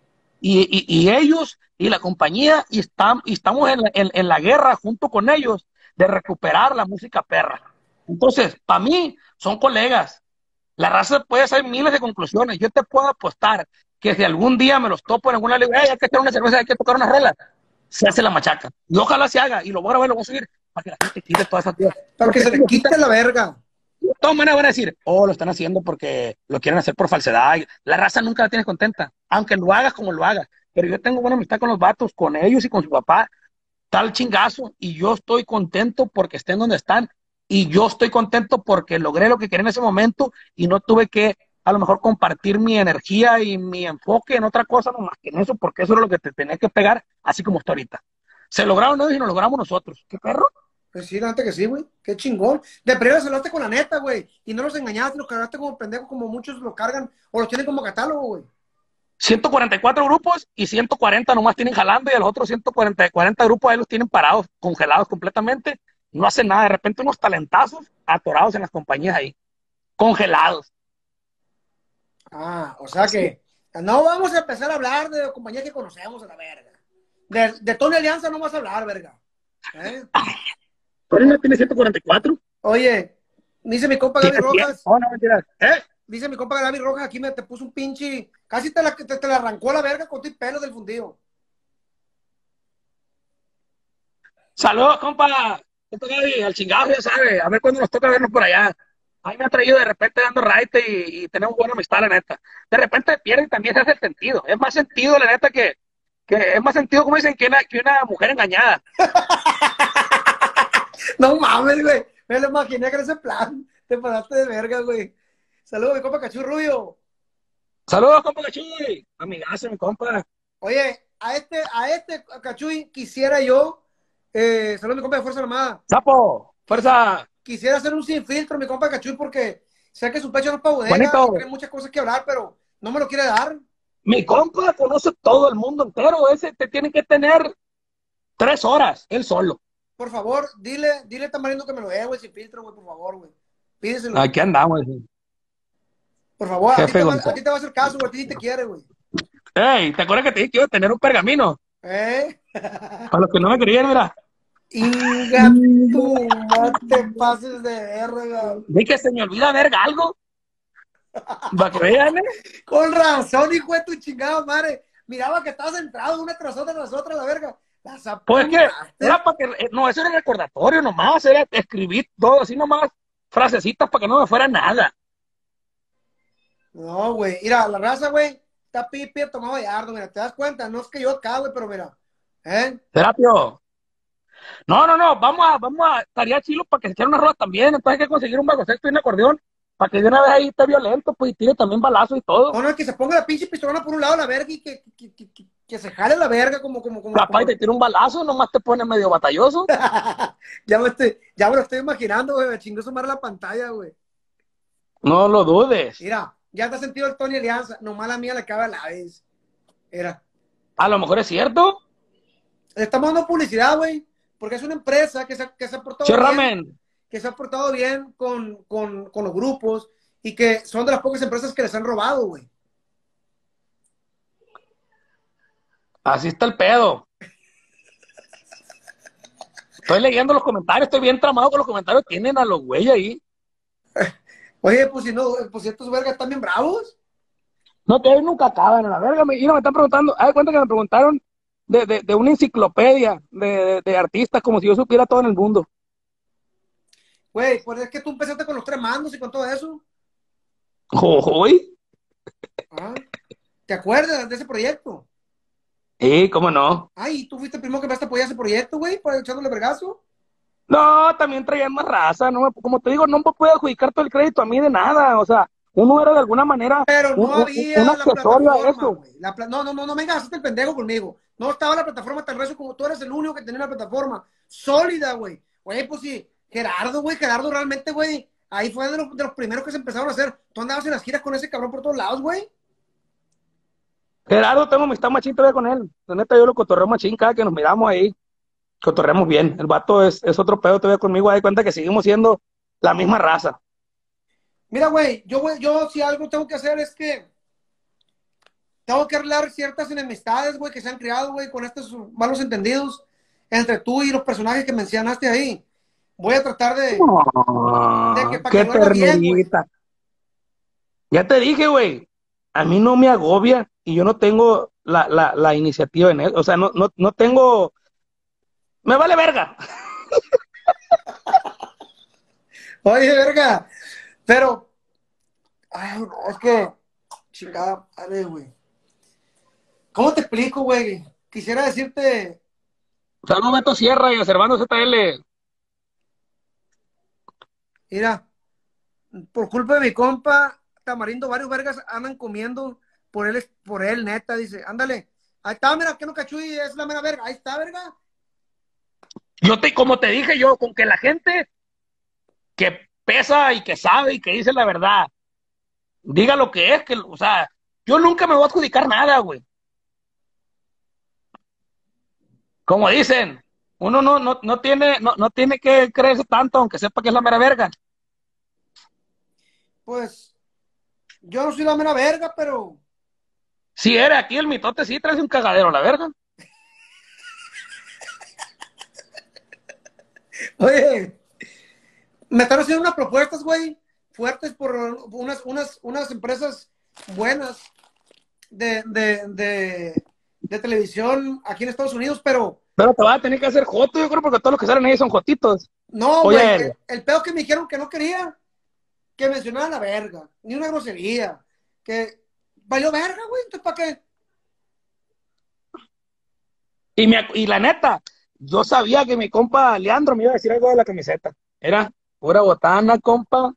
y ellos y la compañía y estamos en la guerra junto con ellos de recuperar la música perra. Entonces, para mí, son colegas. La raza puede hacer miles de conclusiones. Yo te puedo apostar que si algún día me los topo en alguna liga, hay que echar una cerveza, hay que tocar una rola, se hace la machaca. Y ojalá se haga, y lo voy a ver, lo voy a seguir, para que la gente quite todas esas tías. Para que Porque se le quite la verga. de todas maneras van a decir, oh, lo están haciendo porque lo quieren hacer por falsedad. La raza nunca la tienes contenta, aunque lo hagas como lo hagas. Pero yo tengo buena amistad con los vatos, con ellos y con su papá, tal chingazo, y yo estoy contento porque estén donde están, y yo estoy contento porque logré lo que quería en ese momento y no tuve que a lo mejor compartir mi energía y mi enfoque en otra cosa, no más que en eso, porque eso era lo que te tenía que pegar, así como está ahorita. Se lograron ellos y nos logramos nosotros. ¿Qué perro? Pues sí, la neta que sí, güey. Qué chingón. De primero se lo haste con la neta, güey. Y no los engañaste, los cargaste como pendejos, como muchos lo cargan o los tienen como catálogo, güey. 144 grupos y 140 nomás tienen jalando y los otros 140 grupos ahí los tienen parados, congelados completamente, no hacen nada, de repente unos talentazos atorados en las compañías ahí, congelados. Ah, o sea que no vamos a empezar a hablar de compañías que conocemos a la verga. De Tony Alianza no vas a hablar, verga. ¿Eh? ¿Pero no tiene 144? Oye, dice mi compa Gaby Rojas. Oh, no, mentiras. Dice mi compa Gaby Rojas, aquí me te puso un pinche. Casi te la arrancó la verga con tu pelo del fundido. Saludos, compa. Compa Gaby, al chingado, ya sabe. A ver cuándo nos toca vernos por allá. Ahí me ha traído de repente dando raite y tenemos buena amistad, la neta. De repente pierde y también se hace sentido. Es más sentido, la neta, que es más sentido, como dicen, que una mujer engañada. No mames, güey. Me lo imaginé que era ese plan. Te pasaste de verga, güey. Saludos, mi compa Cachú Rubio. Saludos, compa Cachuy. Amigazo, mi compa. Oye, a este Cachuy quisiera yo. Saludos, mi compa de Fuerza Armada. Sapo, fuerza. Quisiera hacer un sin filtro, mi compa Cachuy, porque sé que su pecho no es para bodega, Bonito. tiene muchas cosas que hablar, pero no me lo quiere dar. Mi compa conoce todo el mundo entero. Ese te tiene que tener 3 horas, él solo. Por favor, dile a Tamarindo que me lo dé, güey, sin filtro, güey, por favor, güey. Pídeselo. Aquí andamos. Por favor, Jefe a ti te va a hacer caso, güey, a ti sí te quiere, güey. Ey, ¿te acuerdas que te dije que iba a tener un pergamino? ¿Eh? Para los que no me creían, mira. Inga, tú no te pases de verga. De que se me olvida verga algo. Para que vean, Con razón, hijo de tu chingada madre. Miraba que estabas centrado una tras otra, la verga. Las Pues que apuntaste. era para que, no, eso era recordatorio nomás, era escribir todo así nomás, frasecitas para que no me fuera nada. No, güey. Mira, la raza, güey, está pipi tomado de ardo, mira, ¿te das cuenta? No es que yo acá, güey, pero mira, ¿eh? Serapio, no, estaría chilo para que se echaran unas rolas también, entonces hay que conseguir un bajo sexto y un acordeón, para que de una vez ahí esté violento, pues, y tire también balazo y todo. No, no, que se ponga la pinche pistolona por un lado la verga y que se jale la verga Capaz y como... te tira un balazo, nomás te pone medio batalloso. ya me lo estoy imaginando, güey, me chingó su madre la pantalla, güey. No lo dudes. Mira, ya te has sentido el Tony Alianza, nomás la mía le cabe a la vez. Era. A lo mejor es cierto. Le estamos dando publicidad, güey, porque es una empresa que se ha portado bien, Chorramen. que se ha portado bien con los grupos y que son de las pocas empresas que les han robado, güey. Así está el pedo. Estoy leyendo los comentarios, estoy bien tramado con los comentarios. Tienen a los güeyes ahí. Oye, pues si no, pues si estos vergas están bien bravos. No, que nunca acaban a la verga. Y no me están preguntando. Haz de cuenta que me preguntaron de una enciclopedia de artistas, como si yo supiera todo en el mundo. Güey, pues es que tú empezaste con los tres mandos y con todo eso. ¿Hoy? Ah, ¿te acuerdas de ese proyecto? Sí, cómo no. Ay, tú fuiste el primero que empezaste a apoyar ese proyecto, güey, para echándole vergazo. No, también traían más raza. No como te digo, no me puedo adjudicar todo el crédito a mí de nada. O sea, uno era de alguna manera Pero no un había la accesorio a plataforma, eso. güey. No vengas, hazte el pendejo conmigo. No estaba la plataforma tan recio como tú eres el único que tenía una plataforma sólida, güey. Güey, pues sí, Gerardo realmente, güey, ahí fue de los primeros que se empezaron a hacer. Tú andabas en las giras con ese cabrón por todos lados, güey. Gerardo, tengo amistad machín todavía con él. La neta, yo lo cotorreo machín cada que nos miramos ahí. Cotorreamos bien. El vato es otro pedo todavía conmigo. Hay cuenta que seguimos siendo la misma raza. Mira, güey, yo si algo tengo que hacer es que tengo que arreglar ciertas enemistades, güey, que se han creado, güey, con estos malos entendidos entre tú y los personajes que mencionaste ahí. Voy a tratar de que Oh, para que qué vuelva bien, güey. ternurita. Ya te dije, güey. A mí no me agobia y yo no tengo la iniciativa en él. O sea, no tengo. Me vale verga. Oye, verga, pero, ay, no, es que, chingada, madre, güey. ¿Cómo te explico, güey? Quisiera decirte, Salvo Beto Sierra y a Servando ZL. mira, por culpa de mi compa, Tamarindo, varios vergas andan comiendo por él, neta, dice, ándale, ahí está, mira, que no cachuy, es la mera verga, ahí está, verga. Como te dije yo, con que la gente que pesa y que sabe y que dice la verdad, diga lo que es, o sea, yo nunca me voy a adjudicar nada, güey. Como dicen, uno no tiene que creerse tanto, aunque sepa que es la mera verga. Pues, yo no soy la mera verga, pero, Si eres aquí el mitote, sí traes un cagadero, la verga. oye, me están haciendo unas propuestas, güey, fuertes por unas empresas buenas de televisión aquí en Estados Unidos, pero Pero te vas a tener que hacer joto, yo creo, porque todos los que salen ahí son jotitos. no, güey, Oye, el pedo que me dijeron que no quería que mencionara la verga, ni una grosería, que valió verga, güey, entonces ¿para qué? y la neta, yo sabía que mi compa Leandro me iba a decir algo de la camiseta. Era pura botana, compa.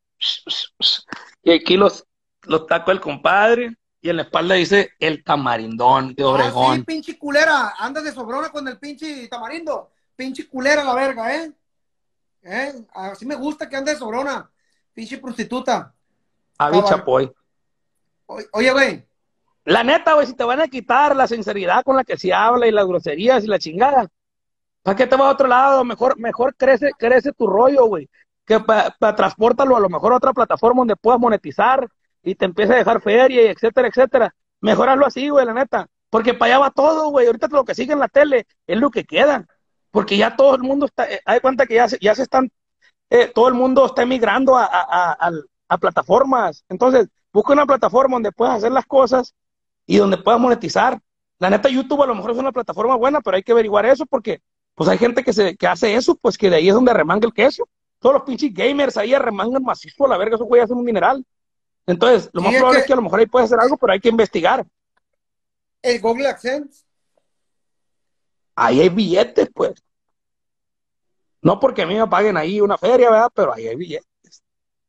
Y aquí los tacos el compadre. Y en la espalda dice el tamarindón de Ah, sí, Obregón. pinche culera, andas de sobrona con el pinche tamarindo, pinche culera la verga, así me gusta que andes de sobrona, pinche prostituta, Avi cabal. Chapoy. Oye, güey, La neta, güey, si te van a quitar la sinceridad con la que se habla y las groserías y la chingada, ¿para qué te vas a otro lado? Mejor crece tu rollo, güey. Que transpórtalo a lo mejor a otra plataforma donde puedas monetizar y te empiece a dejar feria y etcétera, etcétera. Mejor hazlo así, güey, la neta. Porque para allá va todo, güey. Ahorita lo que sigue en la tele es lo que queda. Porque ya todo el mundo está, hay cuenta que ya se están, todo el mundo está emigrando a plataformas. Entonces, busca una plataforma donde puedas hacer las cosas y donde puedas monetizar. La neta, YouTube a lo mejor es una plataforma buena, pero hay que averiguar eso porque pues hay gente que hace eso, pues que de ahí es donde remanga el queso. Todos los pinches gamers ahí remangan macizo a la verga, esos güeyes hacen un mineral. Entonces, lo Sí, más es probable es que que a lo mejor ahí puedes hacer algo, pero hay que investigar. el Google AdSense, Ahí hay billetes, pues. No porque a mí me paguen ahí una feria, ¿verdad? Pero ahí hay billetes.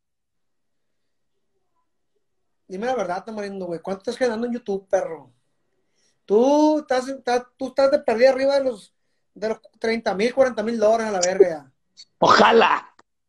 dime la verdad, Tamarindo, güey, ¿cuánto estás ganando en YouTube, perro? Tú estás de perdida arriba de los 30,000, 40,000 dólares a la verga ya. Ojalá.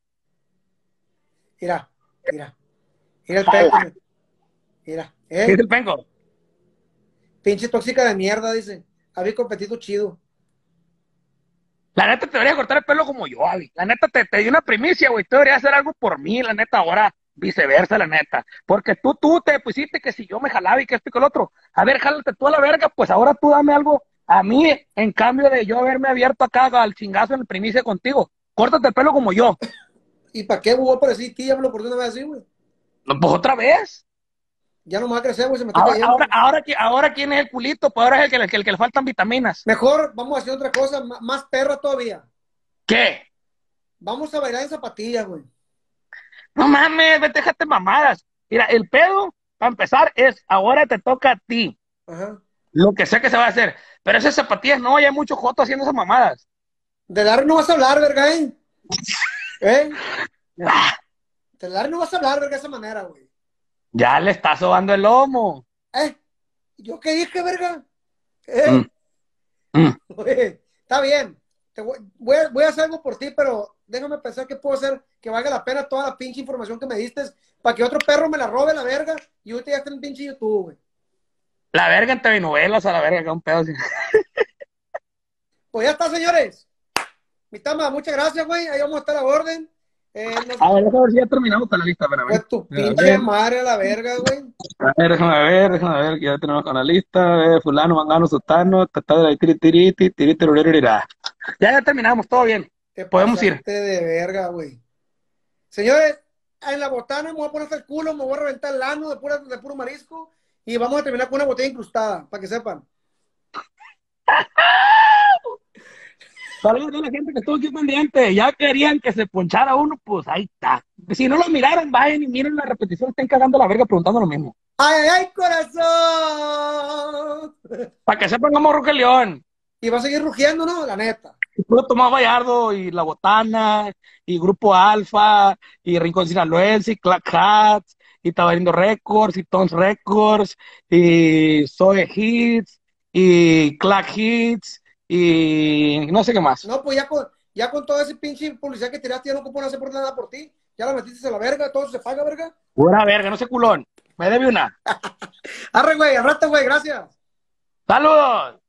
Mira, mira, mira el peco, Ojalá. mira, ¿Qué es el penco? pinche tóxica de mierda, dice. Había competido chido. La neta te debería cortar el pelo como yo, Avi. La neta te di una primicia, güey. Tú deberías hacer algo por mí, la neta, ahora viceversa, la neta. Porque tú te pusiste que si yo me jalaba y que esto y que el otro. A ver, jálate tú a la verga, pues ahora tú dame algo a mí, en cambio de yo haberme abierto acá al chingazo en el primicia contigo. Córtate el pelo como yo. ¿Y para qué, güey? Por decir, tíllamelo por una vez así, güey. No, pues otra vez. Ya no me va a crecer, güey, se me está Ahora, cayendo. ahora ¿quién es el culito? Pues ahora es el que le faltan vitaminas. Mejor vamos a hacer otra cosa, más perra todavía. ¿Qué? Vamos a bailar en zapatillas, güey. No mames, vete, déjate mamadas. Mira, el pedo, para empezar, es ahora te toca a ti. Ajá. Lo que sea que se va a hacer. Pero esas zapatillas no, ya hay mucho joto haciendo esas mamadas. De dar no vas a hablar, verga, ¿eh? ¿Eh? Ah, De dar no vas a hablar, verga, de esa manera, güey. ya le está sobando el lomo. ¿Eh? ¿Yo qué dije, verga? Mm, ¿Eh? mm. Oye, está bien. Voy a hacer algo por ti, pero déjame pensar qué puedo hacer que valga la pena toda la pinche información que me diste para que otro perro me la robe la verga y ahorita ya está en pinche YouTube, güey. La verga en telenovelas a la verga, que un pedo así. Pues ya está, señores. Mi tama, muchas gracias, güey. Ahí vamos a estar a la orden. A ver, déjame ver si ya terminamos con la lista, espérame. Pues tu A pinche ver, madre a la verga, güey. déjame ver, que ya tenemos con la lista. A ver, fulano, mangano, sutano, tatá de la tiri, tiri, tiri, tiri, tiri, tiri. Ya terminamos, todo bien. Te Podemos ir. pasaste de verga, güey. Señores, en la botana me voy a poner hasta el culo, me voy a reventar el ano de puro marisco y vamos a terminar con una botella incrustada, para que sepan. Saludos a la gente que estuvo aquí pendiente. Ya querían que se ponchara uno, pues ahí está. Si no lo miraron, vayan y miren la repetición. Estén cagando la verga preguntando lo mismo. ¡Ay, ay, ay, corazón! Para que sepan cómo ruge el león. Y va a seguir rugiendo, ¿no? La neta. Y puro Tomás Gallardo, y La Botana, y Grupo Alfa, y Rincón Sinaloense, y Clack Hats, y Tabarindo Records, y Tons Records, y Zoe Hits, y Clack Hits, y no sé qué más. No, pues ya con todo ese pinche publicidad que tiraste, ya no ocupo no hacer por nada por ti. Ya la metiste a la verga, todo se paga, verga. Pura verga, no sé culón. Me debe una. Arre, güey, al rato, güey, gracias. ¡Saludos!